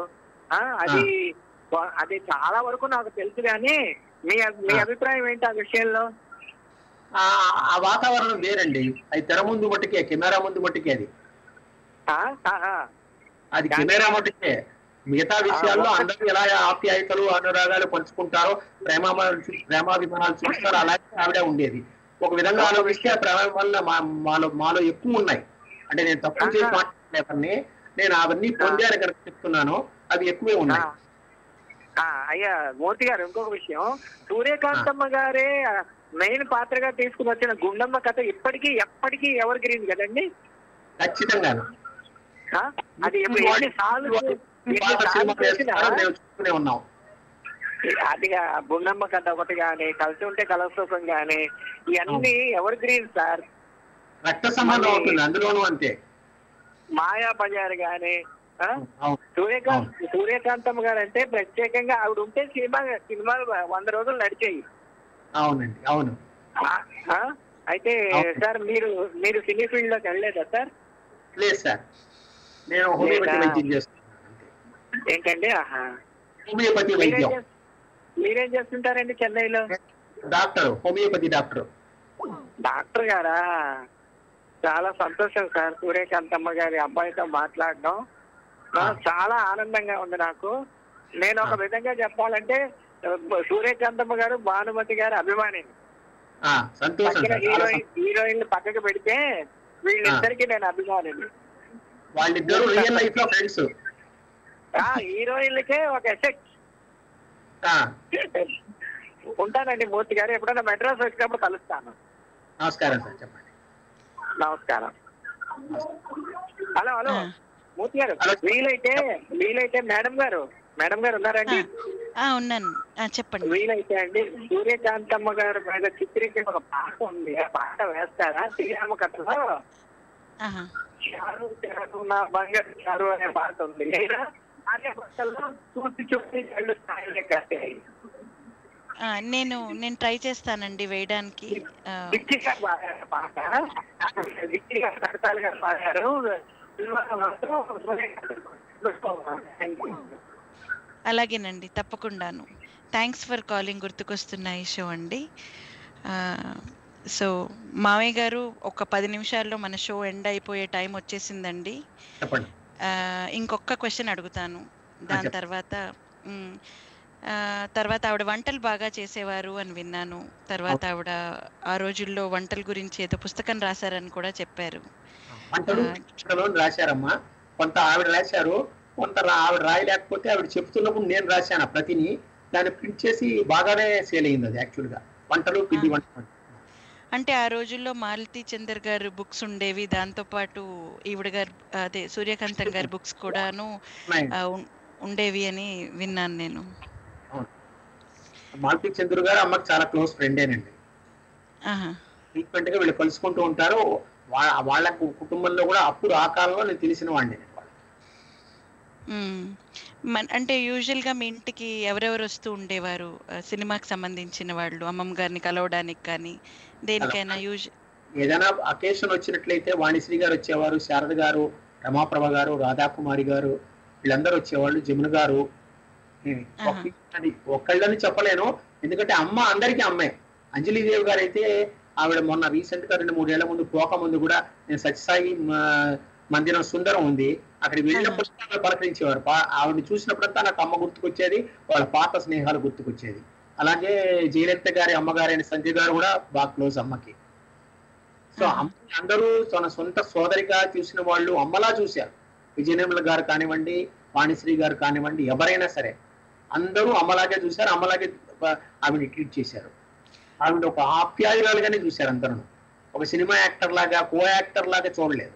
అది చాలా వరకు నాకు తెలుసు, కానీ మీ అభిప్రాయం ఏంటి ఆ విషయంలో? ఆ వాతావరణం వేరండి. అది తెర ముందు మట్టుకే, కెమెరా ముందు మట్టుకే. అది కెమెరా మట్టుకే. మిగతా విషయాల్లో అందరూ ఎలా ఆప్యాయతలు, అనురాగాలు పంచుకుంటారో, ప్రేమాభిమానాలు చూస్తారో అలాగే ఆవిడ ఉండేది. ఒక విధంగా ఆలోచిస్తే ఆ ప్రేమ వల్ల మాలో ఎక్కువ ఉన్నాయి. అంటే నేను తప్పు చేసి మాట్లాడలేదని, నేను అవన్నీ పొందాను కనుక చెప్తున్నాను, అవి ఎక్కువే ఉన్నాయి. అయ్యా మూర్తి గారు, ఇంకొక విషయం, సూర్యకాంతమ్మ గారే మెయిన్ పాత్రగా తీసుకుని వచ్చిన గుండమ్మ కథ ఎప్పటికీ ఎవర్ గ్రీన్ కదండి? ఖచ్చితంగా. అది అదిగా గుండమ్మ కథ ఒకటి గాని, కలిసి ఉంటే కలసుఖం గాని, ఇవన్నీ ఎవర్ గ్రీన్ సార్. రక్త సంబంధం అవుతుంది అందులోనూ. అంతే. మాయా బజార్ గాని, సూర్యకాంతమ్మ గారు అంటే ప్రత్యేకంగా ఆవిడ ఉంటే సినిమాలు 100 రోజులు నడిచాయి. అవునండి, అవును. అయితే సార్ మీరు సినీ ఫీల్డ్ లోకి వెళ్ళలేదా సార్? లేదు సార్, నేను హోమియోపతి వైద్యం చేస్తున్నాను. ఏంటండి? హోమియోపతి వైద్యం. మీరేం చేస్తుంటారండి చెన్నైలో? Doctor, homeopathy doctor. డాక్టర్ గారా? చాలా సంతోషం సార్ సూర్యకాంతమ్మ గారి అబ్బాయితో మాట్లాడడం. చాలా ఆనందంగా ఉంది నాకు. నేను ఒక విధంగా చెప్పాలంటే సూర్యకాంతమ్మ గారు భానుమతి గారు అభిమాని. హీరోయిన్ పక్కకు పెడితే వీళ్ళిద్దరికి నేను అభిమానిని. వాళ్ళిద్దరూ రియల్ లైఫ్ లో ఫ్రెండ్స్. హీరోయిన్లకే ఒక ఎఫెక్ట్. ఉంటానండి మూర్తి గారు, ఎప్పుడైనా మెడ్రాస్ వచ్చినప్పుడు కలుస్తాను. నమస్కారం సార్, చెప్పండి. నమస్కారం. హలో హలో మూర్తి గారు, వీలైతే మేడం గారు ఉన్నారండి? ఉన్నాను, చెప్పండి. వీలైతే అండి సూర్యకాంతమ్మ గారు మీద చిత్రీకరణ ఒక పాట ఉంది, ఆ పాట వేస్తారా? శ్రీరామ కథలో చారు చారు నా బంగారు చారు అనే పాట ఉంది. ఆర్యభట్టలో చూసి చూసి కళ్ళు స్థాయిలే కట్టాయి. నేను ట్రై చేస్తానండి వేయడానికి. పాట గారు పాడారు. అలాగేనండి, తప్పకుండాను. థ్యాంక్స్ ఫర్ కాలింగ్ గుర్తుకొస్తున్న ఈ షో అండి. సో మావయ్య గారు, ఒక 10 నిమిషాల్లో మన షో ఎండ్ అయిపోయే టైం వచ్చేసిందండి. ఇంకొక క్వశ్చన్ అడుగుతాను. దాని తర్వాత ఆవిడ వంటలు బాగా చేసేవారు అని విన్నాను. తర్వాత ఆవిడ ఆ రోజుల్లో వంటల గురించి ఏదో పుస్తకం రాశారని కూడా చెప్పారు. రాశారమ్మా, కొంత ఆవిడ రాశారు, కొంత ఆవిడ రాయలేకపోతే ఆవిడ చెప్తున్నప్పుడు నేను రాశాను ప్రతిని. దాన్ని ప్రింట్ చేసి బాగానే సేల్ అయింది అది యాక్చువల్గా, వంటలు పిండి వంటలు. అంటే ఆ రోజుల్లో మాలతి చందర్ గారు బుక్స్ ఉండేవి, దాంతో పాటు ఈవిడ గారు అదే సూర్యకాంతం గారి బుక్స్ కూడాను ఉండేవి అని విన్నాను నేను. మాలతి చంద్ర గారు అమ్మకి చాలా క్లోజ్ ఫ్రెండేనండి. ఫ్రీక్వెంట్ గా వీళ్ళు కలుసుకుంటూ ఉంటారు. వాళ్ళ కుటుంబంలో కూడా అప్పుడు ఆ కాలంలో నేను తెలిసిన వాడిని. అంటే యూజువల్ గా మీ ఇంటికి ఎవరెవరు వస్తూ ఉండేవారు సినిమాకి సంబంధించిన వాళ్ళు, అమ్మమ్మ గారిని కలవడానికి కానీ దేనికైనా? ఏదైనా అకేషన్ వచ్చినట్లయితే వాణిశ్రీ గారు వచ్చేవారు, శారద గారు, రమాప్రభ గారు, రాధాకుమారి గారు, వీళ్ళందరూ వచ్చేవాళ్ళు. జమున గారు, ఒక్కళ్ళని చెప్పలేను, ఎందుకంటే అమ్మ అందరికీ అమ్మే. అంజలిదేవి గారు అయితే ఆవిడ మొన్న రీసెంట్ గా 2-3 ఏళ్ల ముందు పోక ముందు కూడా నేను సత్యసాయి మందిరం సుందరం ఉంది, అక్కడికి వెళ్ళినప్పుడు పలకరించేవారు. ఆవిడని చూసినప్పుడంతా నాకు అమ్మ గుర్తుకొచ్చేది, వాళ్ళ పాత స్నేహాలు గుర్తుకొచ్చేది. అలాగే జయలలిత గారి అమ్మగారైన సంజయ్ గారు కూడా బాగా క్లోజ్ అమ్మకి. సో అమ్మ అందరూ తన సొంత సోదరిగా చూసిన వాళ్ళు అమ్మలా చూశారు. విజయనిర్మల గారు కానివ్వండి, వాణిశ్రీ గారు కానివ్వండి, ఎవరైనా సరే అందరూ అమ్మలాగే చూశారు, అమ్మలాగే ఆవిడని ట్రీట్ చేశారు. ఆవిడ ఒక ఆప్యాయురాలుగానే చూశారు అందరూ. ఒక సినిమా యాక్టర్ లాగా, కో యాక్టర్ లాగా చూడలేదు.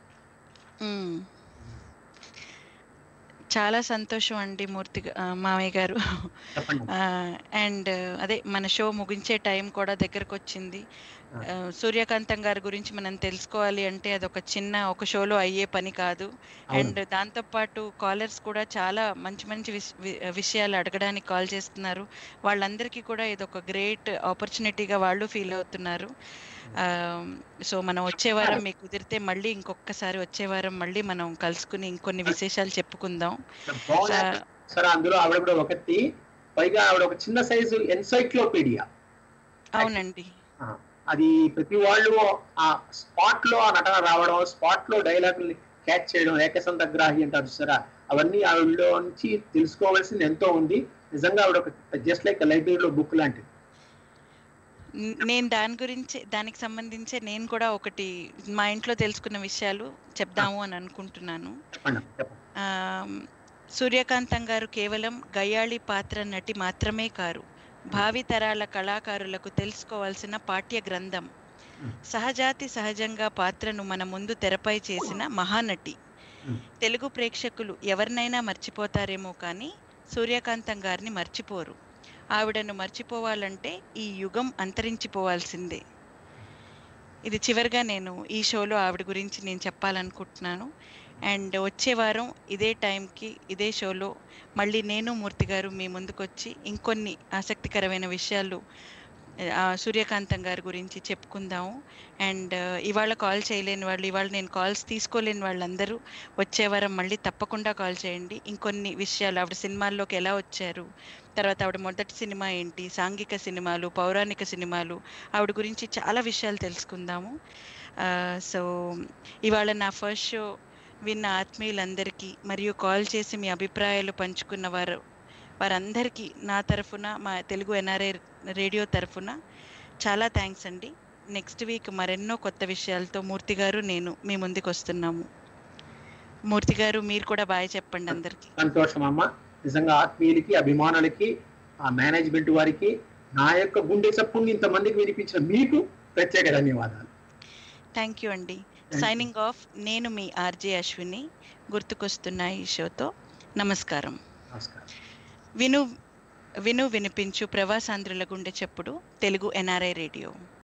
చాలా సంతోషం అండి మూర్తి మామయ్య గారు. అండ్ అదే మన షో ముగించే టైం కూడా దగ్గరకు వచ్చింది. సూర్యకాంతం గారి గురించి మనం తెలుసుకోవాలి అంటే అది ఒక షోలో అయ్యే పని కాదు. అండ్ దాంతోపాటు కాలర్స్ కూడా చాలా మంచి మంచి విషయాలు అడగడానికి కాల్ చేస్తున్నారు. వాళ్ళందరికీ కూడా ఇది ఒక గ్రేట్ ఆపర్చునిటీగా వాళ్ళు ఫీల్ అవుతున్నారు. సో మనం వచ్చే వారం మీకు కుదిరితే మళ్ళీ ఇంకొకసారి వచ్చే వారం మళ్ళీ మనం కలుసుకుని ఇంకొన్ని విశేషాలు చెప్పుకుందాం. అందులో ఆవిడ కూడా ఒకటి, పైగా ఆవిడ ఒక చిన్న సైజు ఎన్సైక్లోపీడియా. అవునండి, అది ప్రతి వాళ్ళు ఆ స్పాట్ లో ఆ నటన రావడం, స్పాట్ లో డైలాగుల్ని క్యాచ్ చేయడం, ఏకసంతగ్రాహి అంటారు చూసారా, అవన్నీ ఆవిడలో నుంచి తెలుసుకోవాల్సింది ఎంతో ఉంది. నిజంగా ఆవిడ ఒక జస్ట్ లైక్ లైబ్రరీలో బుక్ లాంటిది. నేను దానికి సంబంధించి నేను కూడా ఒకటి మా ఇంట్లో తెలుసుకున్న విషయాలు చెప్దాము అని అనుకుంటున్నాను. సూర్యకాంతం గారు కేవలం గయ్యాళి పాత్ర నటి మాత్రమే కారు, భావితరాల కళాకారులకు తెలుసుకోవాల్సిన పాఠ్య గ్రంథం. సహజాతి సహజంగా పాత్రను మన ముందు తెరపై చేసిన మహానటి. తెలుగు ప్రేక్షకులు ఎవరినైనా మర్చిపోతారేమో కానీ సూర్యకాంతం గారిని మర్చిపోరు. ఆవిడను మర్చిపోవాలంటే ఈ యుగం అంతరించిపోవాల్సిందే. ఇది చివరిగా నేను ఈ షోలో ఆవిడ గురించి నేను చెప్పాలనుకుంటున్నాను. అండ్ వచ్చే వారం ఇదే టైంకి ఇదే షోలో మళ్ళీ నేను మూర్తి గారు మీ ముందుకు వచ్చి ఇంకొన్ని ఆసక్తికరమైన విషయాలు సూర్యకాంతం గారి గురించి చెప్పుకుందాము. అండ్ ఇవాళ కాల్ చేయలేని వాళ్ళు, ఇవాళ నేను కాల్స్ తీసుకోలేని వాళ్ళందరూ వచ్చే వారం మళ్ళీ తప్పకుండా కాల్ చేయండి. ఇంకొన్ని విషయాలు, ఆవిడ సినిమాల్లోకి ఎలా వచ్చారు, తర్వాత ఆవిడ మొదటి సినిమా ఏంటి, సాంఘిక సినిమాలు, పౌరాణిక సినిమాలు, ఆవిడ గురించి చాలా విషయాలు తెలుసుకుందాము. సో ఇవాళ నా ఫస్ట్ షో విన్న ఆత్మీయులందరికీ మరియు కాల్ చేసి మీ అభిప్రాయాలు పంచుకున్న వారందరికీ నా తరఫున, మా తెలుగు ఎన్ఆర్ఐ రేడియో తరఫున చాలా థ్యాంక్స్ అండి. నెక్స్ట్ వీక్ మరెన్నో కొత్త విషయాలతో మూర్తి గారు నేను మీ ముందుకు వస్తున్నాము. మూర్తి గారు మీరు కూడా బాయ్ చెప్పండి అందరికి. సంతోషం అమ్మ, నిజంగా ఆత్మీయులకి, అభిమానులకి, ఆ మేనేజ్మెంట్ వారికి, నా యొక్క గుండె చప్పుని ఇంతమందికి వినిపించిన మీకు ప్రత్యేక ధన్యవాదాలు. థ్యాంక్ యూ అండి. Signing off. నేను మీ ఆర్జే అశ్విని. గుర్తుకొస్తున్న ఈ షోతో నమస్కారం. విను వినిపించు ప్రవాసాంధ్రుల గుండె చప్పుడు తెలుగు ఎన్ఆర్ఐ రేడియో.